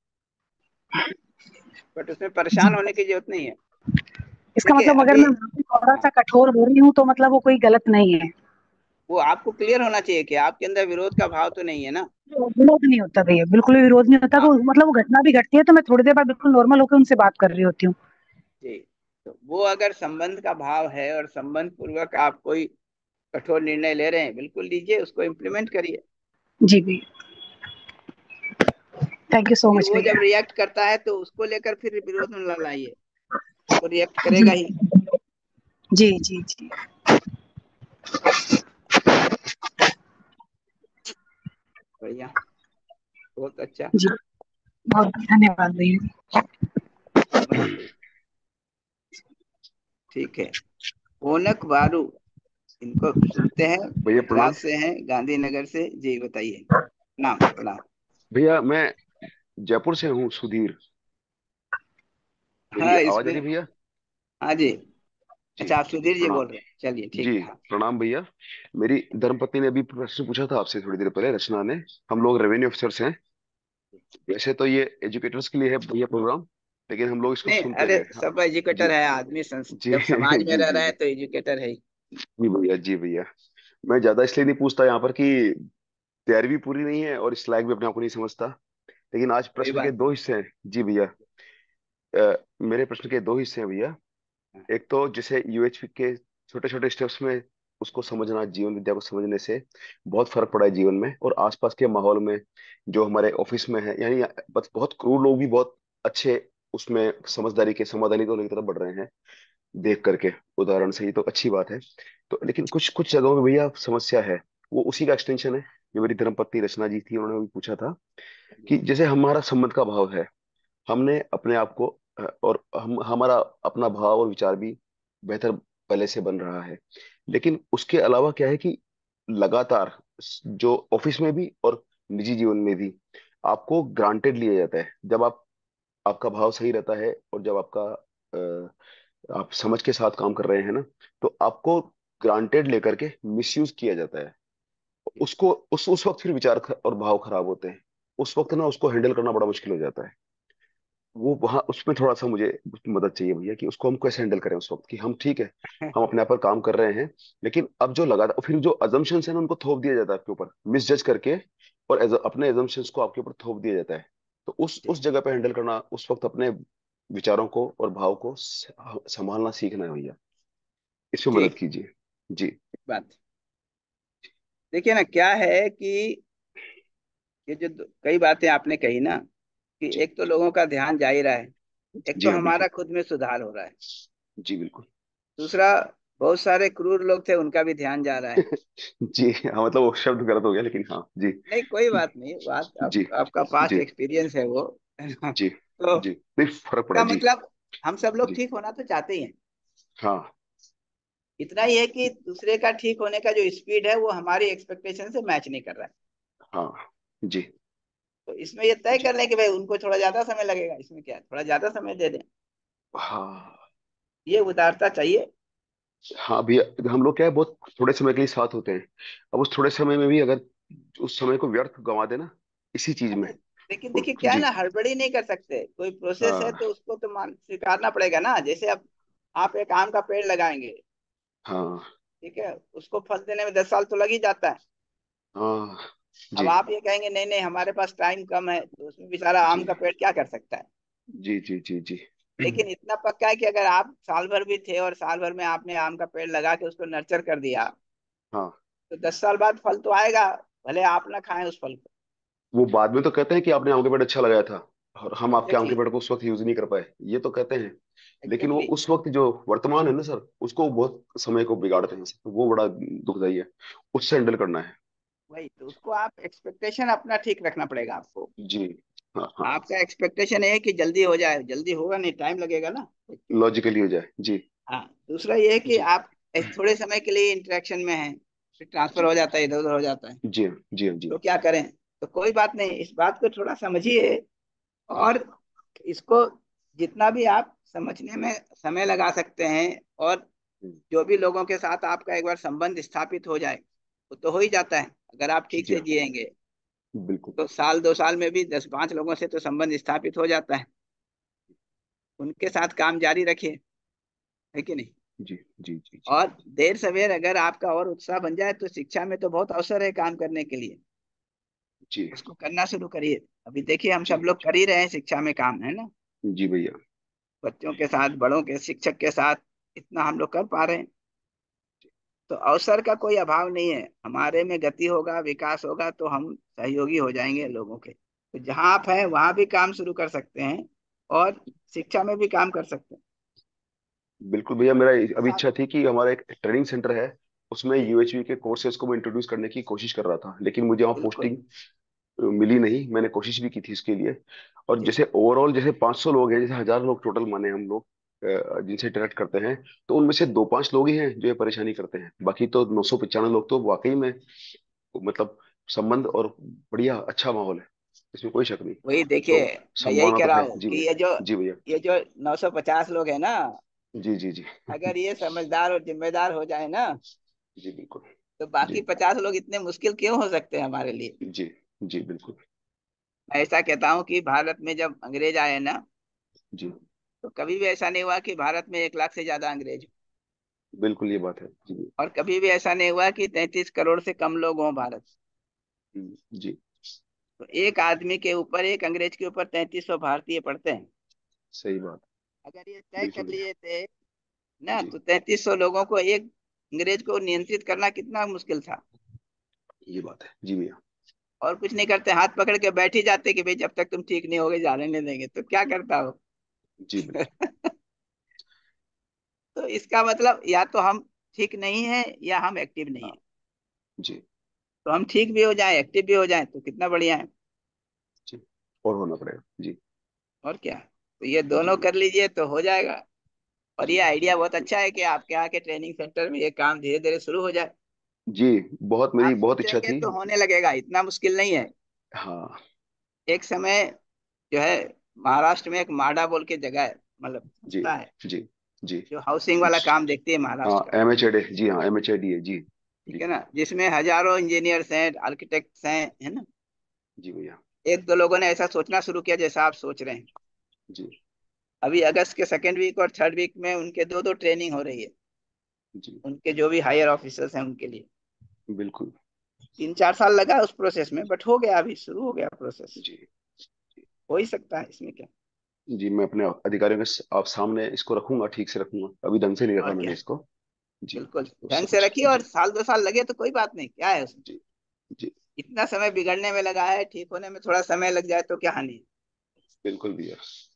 बट उसमें जी, परेशान होने की जरूरत नहीं है। इसका देखिए मतलब अगर अभी, मैं वहाँ पे थोड़ा हाँ, सा कठोर हो रही हूँ तो मतलब वो कोई गलत नहीं है। वो आपको क्लियर होना चाहिए कि आपके अंदर विरोध का भाव तो नहीं है ना। विरोध नहीं होता भैया, बिल्कुल भी विरोध नहीं होता। हाँ वो मतलब वो घटना भी घटती है तो मैं थोड़ी देर बाद बिल्कुल नॉर्मल होकर उनसे बात कर रही होती हूँ। जी, तो वो अगर संबंध का भाव है और संबंध पूर्वक आप कोई कठोर निर्णय ले रहे हैं, बिल्कुल लीजिए, उसको इम्प्लीमेंट करिए। जी भैया, थैंक यू सो फिर मच वो जब भैया। रिएक्ट करता है तो उसको लेकर फिर विरोध में न लाइए, वो रिएक्ट जी करेगा ही। जी जी जी। बढ़िया, बहुत अच्छा। जी, बहुत धन्यवाद भैया। नमस्ते। ठीक है, ओनक बारू, इनको सुनते हैं, भैया प्रणाम। गुजरात से हैं, गांधीनगर से। जी बताइए। नाम प्रणाम। भैया मैं जयपुर से हूँ, सुधीर। मेरी हाँ आवाज आ रही इसमें, है भैया? हाँ जी। जी अच्छा, आप सुधीर जी प्रणाम। बोल रहे हैं, चलिए ठीक जी है। हाँ प्रणाम भैया। मेरी धर्मपत्नी ने अभी प्रश्न पूछा था आपसे थोड़ी देर पहले, रचना ने। हम लोग रेवेन्यू ऑफिसर्स हैं। वैसे तो ये एजुकेटर्स के लिए है भैया प्रोग्राम, लेकिन हम लोग इसको नहीं, सुनते अरे हैं। हाँ, सब जी एजुकेटर है आदमी, संस, जी जब समाज में जी रह जी रहा है जी तो एजुकेटर है ही। जी भैया, जी भैया। मैं ज्यादा इसलिए नहीं पूछता यहाँ पर कि तैयारी भी पूरी नहीं है और इस लायक भी अपने आप को नहीं समझता। लेकिन आज कोई प्रश्न के बात दो नहीं। हिस्से हैं जी भैया। अ, मेरे प्रश्न के दो हिस्से हैं भैया। हाँ, एक तो जैसे यूएचपी के छोटे छोटे स्टेप्स में उसको समझना, जीवन विद्या को समझने से बहुत फर्क पड़ा है जीवन में और आसपास के माहौल में। जो हमारे ऑफिस में है, यानी बस बहुत क्रूर लोग भी बहुत अच्छे उसमें समझदारी के समाधानी तो की तरफ बढ़ रहे हैं, देख करके उदाहरण से। ही तो अच्छी बात है। तो लेकिन कुछ कुछ जगहों में भैया समस्या है। वो उसी का एक्सटेंशन है जो मेरी धर्मपत्नी रचना जी थी, उन्होंने भी पूछा था कि जैसे हमारा संबंध का भाव है, हमने अपने आप को अ, और हम हमारा अपना भाव और विचार भी बेहतर पहले से बन रहा है। लेकिन उसके अलावा क्या है कि लगातार जो ऑफिस में भी और निजी जीवन में भी आपको ग्रांटेड लिया जाता है। जब आप आपका भाव सही रहता है और जब आपका अ, आप समझ के साथ काम कर रहे हैं ना, तो आपको ग्रांटेड लेकर के मिसयूज किया जाता है। उसको उस उस वक्त फिर विचार ख- और भाव खराब होते हैं। उस वक्त ना उसको हैंडल करना बड़ा मुश्किल हो जाता है। वो वहां उसमें थोड़ा सा मुझे मदद चाहिए भैया कि उसको हम कैसे हैंडल करें उस वक्त कि हम ठीक है, हम अपने आप पर काम कर रहे हैं, लेकिन अब जो लगा फिर जो अजम्पशंस है ना उनको थोप दिया जाता है आपके ऊपर, मिसजज करके, और as- अपने अजम्पशंस को आपके ऊपर थोप दिया जाता है। तो उस जी उस जगह पे हैंडल करना, उस वक्त अपने विचारों को और भाव को स- संभालना सीखना है भैया। इसमें मदद ठीक कीजिए जी। बात। देखिए ना, क्या है कि ये जो दो- कई बातें आपने कही ना, कि जी एक तो लोगों का ध्यान जा ही रहा है, एक जी तो हाँ हमारा बिल्कुल। खुद में सुधार हो रहा है, जी बिल्कुल। दूसरा बहुत सारे क्रूर लोग थे उनका भी ध्यान जा रहा है। जी हाँ, मतलब वो शब्द गलत हो गया, लेकिन हाँ जी। नहीं कोई बात नहीं, बात आप, जी आपका पास्ट जी एक्सपीरियंस है वो, है ना? जी तो जी नहीं, फर्क पड़ा इसका जी। मतलब हम सब लोग जी ठीक होना तो चाहते ही हैं। हाँ इतना ही है कि दूसरे का ठीक होने का जो स्पीड है वो हमारी एक्सपेक्टेशन से मैच नहीं कर रहा है। हाँ जी तो इसमें ये तय जी कर लें कि भाई उनको थोड़ा ज्यादा समय लगेगा, इसमें क्या है, थोड़ा ज्यादा समय दे दें। हाँ ये उदारता चाहिए। हाँ भैया, हम लोग क्या है, बहुत थोड़े समय के लिए साथ होते हैं। अब उस थोड़े समय में भी अगर उस समय को व्यर्थ गंवा देना इसी चीज में। अरे लेकिन और देखिए क्या है जी। ना, हड़बड़ी नहीं कर सकते, कोई प्रोसेस है हाँ तो उसको तो मान स्वीकारना पड़ेगा ना। जैसे अब आप एक आम का पेड़ लगाएंगे, हाँ ठीक है, उसको फल देने में दस साल तो लग ही जाता है। हाँ। अब जी आप ये कहेंगे नहीं नहीं हमारे पास टाइम कम है, तो उसमें बेचारा आम जी का पेड़ क्या कर सकता है। जी जी जी जी। लेकिन इतना पक्का है कि अगर आप साल भर भी थे और साल भर में आपने आम का पेड़ लगा के उसको नर्चर कर दिया, हाँ, तो दस साल बाद फल तो आएगा, भले आप ना खाएं उस फल को। वो बाद में तो कहते हैं कि आपने आम के पेड़ अच्छा लगाया था और हम आपके आम के एग्जैक्टली, पेड़ को उस वक्त यूज नहीं कर पाए, ये तो कहते हैं। लेकिन वो एग्जैक्टली। उस वक्त जो वर्तमान है ना सर, उसको बहुत समय को बिगाड़ते हैं सर, वो बड़ा दुखदाई है। उससे हैंडल करना है। वही तो, उसको आप एक्सपेक्टेशन अपना ठीक रखना पड़ेगा आपको। जी। हाँ हाँ। आपका एक्सपेक्टेशन है कि जल्दी हो जाए, जल्दी होगा नहीं, टाइम लगेगा ना। लॉजिकली हो जाए जी। हाँ, दूसरा ये है कि जी आप एक थोड़े समय के लिए इंटरेक्शन में हैं, फिर ट्रांसफर जी हो जाता है, इधर उधर हो जाता है, जी जी जी तो क्या करें। तो कोई बात नहीं, इस बात को थोड़ा समझिए, और इसको जितना भी आप समझने में समय लगा सकते हैं, और जो भी लोगों के साथ आपका एक बार संबंध स्थापित हो जाए, वो तो हो ही जाता है अगर आप ठीक जी से जिएंगे। बिल्कुल। तो साल दो साल में भी दस पांच लोगों से तो संबंध स्थापित हो जाता है, उनके साथ काम जारी रखिए, है कि नहीं। जी जी जी जी और देर सवेर अगर आपका और उत्साह बन जाए तो शिक्षा में तो बहुत अवसर है काम करने के लिए, जी उसको करना शुरू करिए। अभी देखिए हम जी सब लोग कर ही रहे हैं शिक्षा में काम, है ना। जी भैया। बच्चों के साथ, बड़ों के, शिक्षक के साथ इतना हम लोग कर पा रहे हैं। तो अवसर का कोई अभाव नहीं है, हमारे में गति होगा, विकास होगा, तो हम सहयोगी हो जाएंगे लोगों के। तो जहाँ आप हैं वहां भी काम शुरू कर सकते हैं, और शिक्षा में भी काम कर सकते हैं। बिल्कुल भैया, मेरा इसके अभी साथ इच्छा थी कि हमारा एक ट्रेनिंग सेंटर है, उसमें जी, यूएचवी के कोर्सेज को मैं इंट्रोड्यूस करने की कोशिश कर रहा था, लेकिन मुझे वहाँ बिल्कुल। पोस्टिंग मिली नहीं। मैंने कोशिश भी की थी इसके लिए। और जी, जैसे ओवरऑल जैसे पाँच सौ लोग हैं, जैसे हजार लोग टोटल माने हम लोग अ, जिनसे इंटरेक्ट करते हैं, तो उनमें से दो पांच लोग ही हैं जो ये परेशानी करते हैं, बाकी तो नौ सौ पचानवे लोग तो वाकई में मतलब संबंध और बढ़िया अच्छा माहौल है, इसमें कोई शक नहीं। वही देखिए, तो मैं यही संभावना कह तो रहा है हूँ जी कि भैया। ये जो जी भैया। ये जो नौ सौ पचास लोग हैं ना, जी जी जी अगर ये समझदार और जिम्मेदार हो जाए ना, जी बिल्कुल। तो जी बाकी पचास लोग इतने मुश्किल क्यों हो सकते हैं हमारे लिए। जी जी बिल्कुल। मैं ऐसा कहता हूँ कि भारत में जब अंग्रेज आए ना, जी तो कभी भी ऐसा नहीं हुआ कि भारत में एक लाख से ज्यादा अंग्रेज हो। बिल्कुल, ये बात है जी। और कभी भी ऐसा नहीं हुआ कि तैंतीस करोड़ से कम लोग हों भारत। हम्म, जी तो एक आदमी के ऊपर, एक अंग्रेज के ऊपर तैंतीस सौ भारतीय पड़ते हैं। सही बात। अगर ये तय बिल्कुल कर भैया। लिए थे ना, जी, तो तैंतीस सौ लोगों को, एक अंग्रेज को नियंत्रित करना कितना मुश्किल था। ये बात है जी भैया। और कुछ नहीं करते, हाथ पकड़ के बैठ ही जाते कि भाई जब तक तुम ठीक नहीं होगे जाने नहीं देंगे, तो क्या करता हो। जी बिल्कुल। तो इसका मतलब या तो हम ठीक नहीं है, या हम एक्टिव नहीं हाँ है। जी तो हम ठीक भी हो जाएं, एक्टिव भी हो जाएं, तो कितना बढ़िया है। जी। और होना पड़ेगा जी। और क्या, तो ये जी दोनों भैया। कर लीजिए तो हो जाएगा। और जी ये आइडिया बहुत बिल्कुल। अच्छा है कि आपके यहाँ के ट्रेनिंग सेंटर में ये काम धीरे धीरे शुरू हो जाए। जी, बहुत मेरी आप बहुत इच्छा सोचेंगे थी। तो होने लगेगा, इतना मुश्किल नहीं है। हाँ एक समय जो है, महाराष्ट्र में एक माडा बोल के जगह है, मतलब जी संस्था है, जी जी। जो हाउसिंग वाला काम देखती है हाँ महाराष्ट्र का। एम एच ए डी, जी हाँ एम एच ए डी है जी। ठीक जी है ना, जिसमें हजारों इंजीनियर्स हैं, आर्किटेक्ट्स हैं, है ना। जी भैया। एक दो लोगों ने ऐसा सोचना शुरू किया जैसा आप सोच रहे हैं। जी अभी अगस्त के सेकेंड वीक और थर्ड वीक में उनके दो दो ट्रेनिंग हो रही है, जी उनके जो भी हायर ऑफिसर्स हैं उनके लिए। बिल्कुल। तीन चार साल लगा उस प्रोसेस में, बट हो गया, अभी शुरू हो गया प्रोसेस। जी हो ही सकता है, इसमें क्या। जी, मैं अपने अधिकारियों के स- आप सामने इसको रखूंगा, ठीक से रखूंगा, अभी ढंग से नहीं रखा और मैंने क्या, इसको। जी। बिल्कुल तो ढंग से समझ रखिए, और जी साल दो साल लगे तो कोई बात नहीं, क्या है उसमें। जी जी इतना समय बिगड़ने में लगा है, ठीक होने में थोड़ा समय लग जाए तो क्या हानि है। बिल्कुल भैया।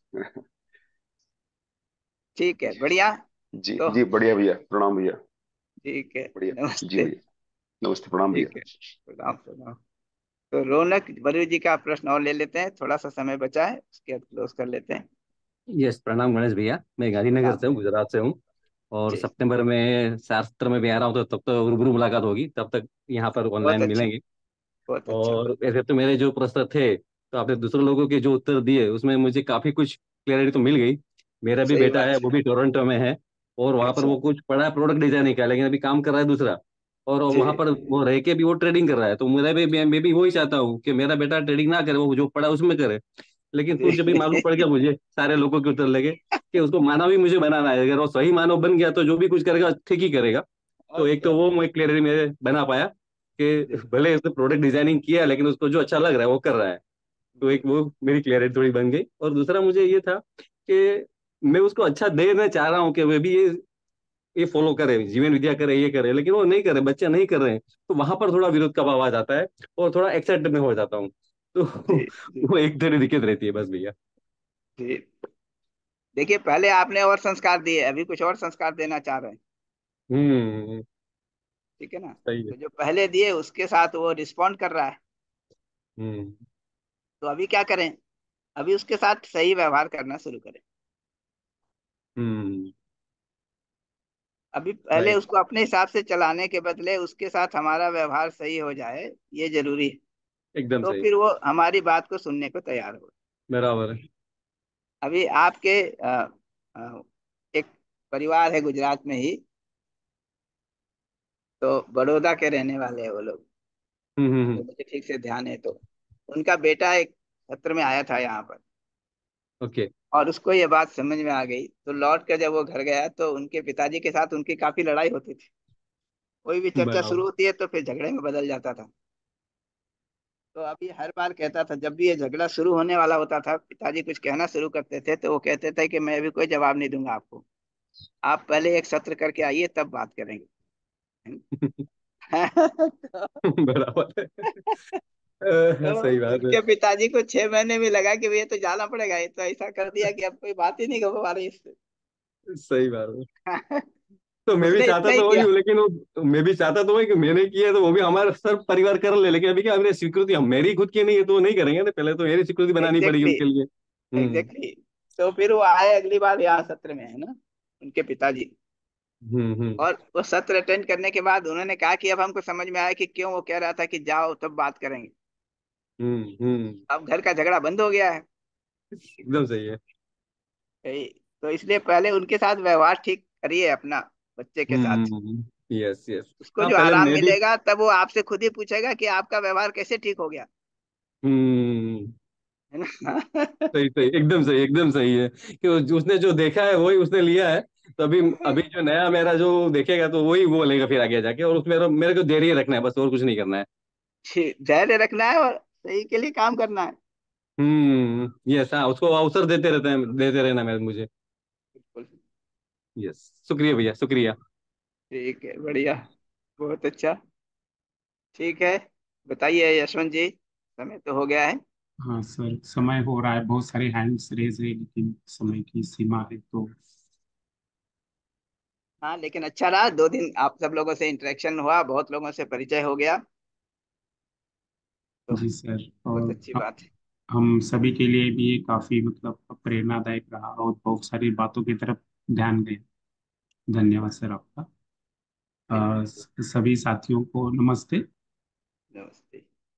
ठीक है, जी बढ़िया। जी तो जी बढ़िया भैया, प्रणाम भैया। ठीक है, बढ़िया। जी नमस्ते। भैया। नमस्ते, प्रणाम भैया। ठीक है, प्रणाम प्रणाम। तो रौनक बरू जी का प्रश्न और ले लेते हैं, थोड़ा सा समय बचा है, उसके बाद क्लोज कर लेते हैं। यस, प्रणाम गणेश भैया। मैं गांधीनगर प्रणाम से हूँ, प्रणाम। गुजरात से हूँ। और जी, सितंबर में शास्त्र में भी आ रहा हूँ, तो तब तो रूबरू मुलाकात होगी, तब तक यहाँ पर बहुत ऑनलाइन अच्छा, मिलेंगे। बहुत अच्छा। और ऐसे तो मेरे जो प्रश्न थे, तो आपने दूसरे लोगों के जो उत्तर दिए उसमें मुझे काफी कुछ क्लियरिटी तो मिल गई। मेरा भी सही बेटा है, बात वो है। भी टोरंटो में है, और वहां पर अच्छा। वो कुछ पढ़ा है प्रोडक्ट डिजाइनिंग का, लेकिन अभी काम कर रहा है दूसरा। और जी। वहां पर वो रह के भी वो ट्रेडिंग कर रहा है, तो मेरा भी मैं मैं भी वही चाहता हूँ कि मेरा बेटा ट्रेडिंग ना करे, वो जो पढ़ा उसमें करे। लेकिन जी। कुछ अभी मालूम पड़ गया मुझे, सारे लोगों के उत्तर लगे कि उसको मानव ही मुझे बनाना है, अगर वो सही मानव बन गया तो जो भी कुछ करेगा ठीक ही करेगा। तो और एक क्या। तो वो मैं क्लियरली मेरे बना पाया कि जी। भले उसने प्रोडक्ट डिजाइनिंग किया, लेकिन उसको जो अच्छा लग रहा है वो कर रहा है। तो एक बिल्कुल। वो मेरी क्लियरिटी थोड़ी बन गई। और दूसरा मुझे ये था कि मैं उसको अच्छा देना चाह रहा हूँ कि वे भी ये ये फॉलो करे, जीवन विद्या करे, ये करे, लेकिन वो नहीं करे, बच्चे नहीं कर रहे हैं। तो वहां पर थोड़ा विरोध का भाव आ जाता है, और थोड़ा एक्साइटेड में हो जाता हूँ। तो जी। जी। वो एक थोड़ी दिक्कत रहती है बस भैया। जी। देखिए, पहले आपने और संस्कार दिए, अभी कुछ और संस्कार देना चाह रहे हैं। हम्म। ठीक है ना। सही है। तो जो पहले दिए उसके साथ वो रिस्पॉन्ड कर रहा है, हम्म। तो अभी क्या करें? अभी उसके साथ सही व्यवहार करना शुरू करें। हम्म। अभी पहले राइट। उसको अपने हिसाब से चलाने के बदले उसके साथ हमारा व्यवहार सही हो जाए, ये जरूरी है। एकदम तो सही। फिर वो हमारी बात को सुनने को तैयार हो। बराबर है। अभी आपके अ, अ, एक परिवार है गुजरात में ही, तो बड़ौदा के रहने वाले हैं वो लोग, हम्म। हम्म। हम्म। तो मुझे ठीक से ध्यान है। तो उनका बेटा एक सत्र में आया था यहाँ पर, ओके। और उसको ये बात समझ में आ गई, तो लौट कर जब वो घर गया तो उनके पिताजी के साथ उनकी काफी लड़ाई होती थी। कोई भी चर्चा शुरू बराबर। होती है तो फिर झगड़े में बदल जाता था। तो अभी हर बार कहता था, जब भी ये झगड़ा शुरू होने वाला होता था, पिताजी कुछ कहना शुरू करते थे, तो वो कहते थे कि मैं अभी कोई जवाब नहीं दूंगा आपको, आप पहले एक सत्र करके आइए तब बात करेंगे। बराबर है। तो अ, सही बात है। उनके पिताजी को छह महीने में लगा कि ये तो जाना पड़ेगा, ये तो ऐसा कर दिया कि अब कोई बात ही नहीं हो पा रही इससे। सही बात है। तो मैं भी उसने चाहता इतना ही तो वही किया। हूँ, लेकिन वो मैं भी चाहता तो वही कि मैंने किया है तो वो भी हमारा सब परिवार कर ले, लेकिन अभी क्या, हमने स्वीकृति हम मेरी खुद की नहीं है तो वो नहीं करेंगे ना, पहले तो मेरी स्वीकृति बनानी पड़ेगी एग्जैक्टली। उनके लिए। हम्म। एग्जैक्टली। तो फिर वो आए अगली बार यहाँ सत्र में, है ना, उनके पिताजी। हम्म। हम्म। और वो सत्र अटेंड करने के बाद उन्होंने कहा कि अब हमको समझ में आया कि क्यों वो कह रहा था कि जाओ तब बात करेंगे। हम्म। हम्म। अब घर का झगड़ा बंद हो गया है। एकदम सही है। यही- तो इसलिए पहले उनके साथ व्यवहार ठीक करिए अपना, बच्चे के साथ। हम्म। Yes yes. उसको हाँ, जो पहले आराम मैं भी। मिलेगा तब वो आपसे खुद ही पूछेगा कि आपका व्यवहार कैसे ठीक हो गया, हम्म। है ना। सही सही, एकदम सही, एकदम सही है कि वो- उसने जो देखा है वही उसने लिया है। तो अभी अभी जो नया मेरा जो देखेगा तो वही वो लेगा फिर आगे जाके, और उसमें मेरे मेरे को धैर्य रखना है बस, और कुछ नहीं करना है। छि- धैर्य रखना है और सही के लिए काम करना है। हम्म। यस, हाँ, उसको अवसर देते रहते हैं, देते रहना मैं मुझे। बिल्कुल। यस। शुक्रिया भैया, शुक्रिया। ठीक है, बढ़िया, बहुत अच्छा। ठीक है, बताइए यशवंत जी, समय तो हो गया है। हाँ सर, समय हो रहा है, बहुत सारे हैंड्स रेज है, लेकिन समय की सीमा है तो। हाँ, लेकिन अच्छा रहा, दो दिन आप सब लोगों से इंटरेक्शन हुआ, बहुत लोगों से परिचय हो गया, तो जी सर। बहुत और अच्छी ह- बात है। हम सभी के लिए भी ये काफी मतलब प्रेरणादायक रहा, और बहुत सारी बातों की तरफ ध्यान दें। धन्यवाद सर आपका। Thank uh, you. सभी साथियों को नमस्ते। नमस्ते।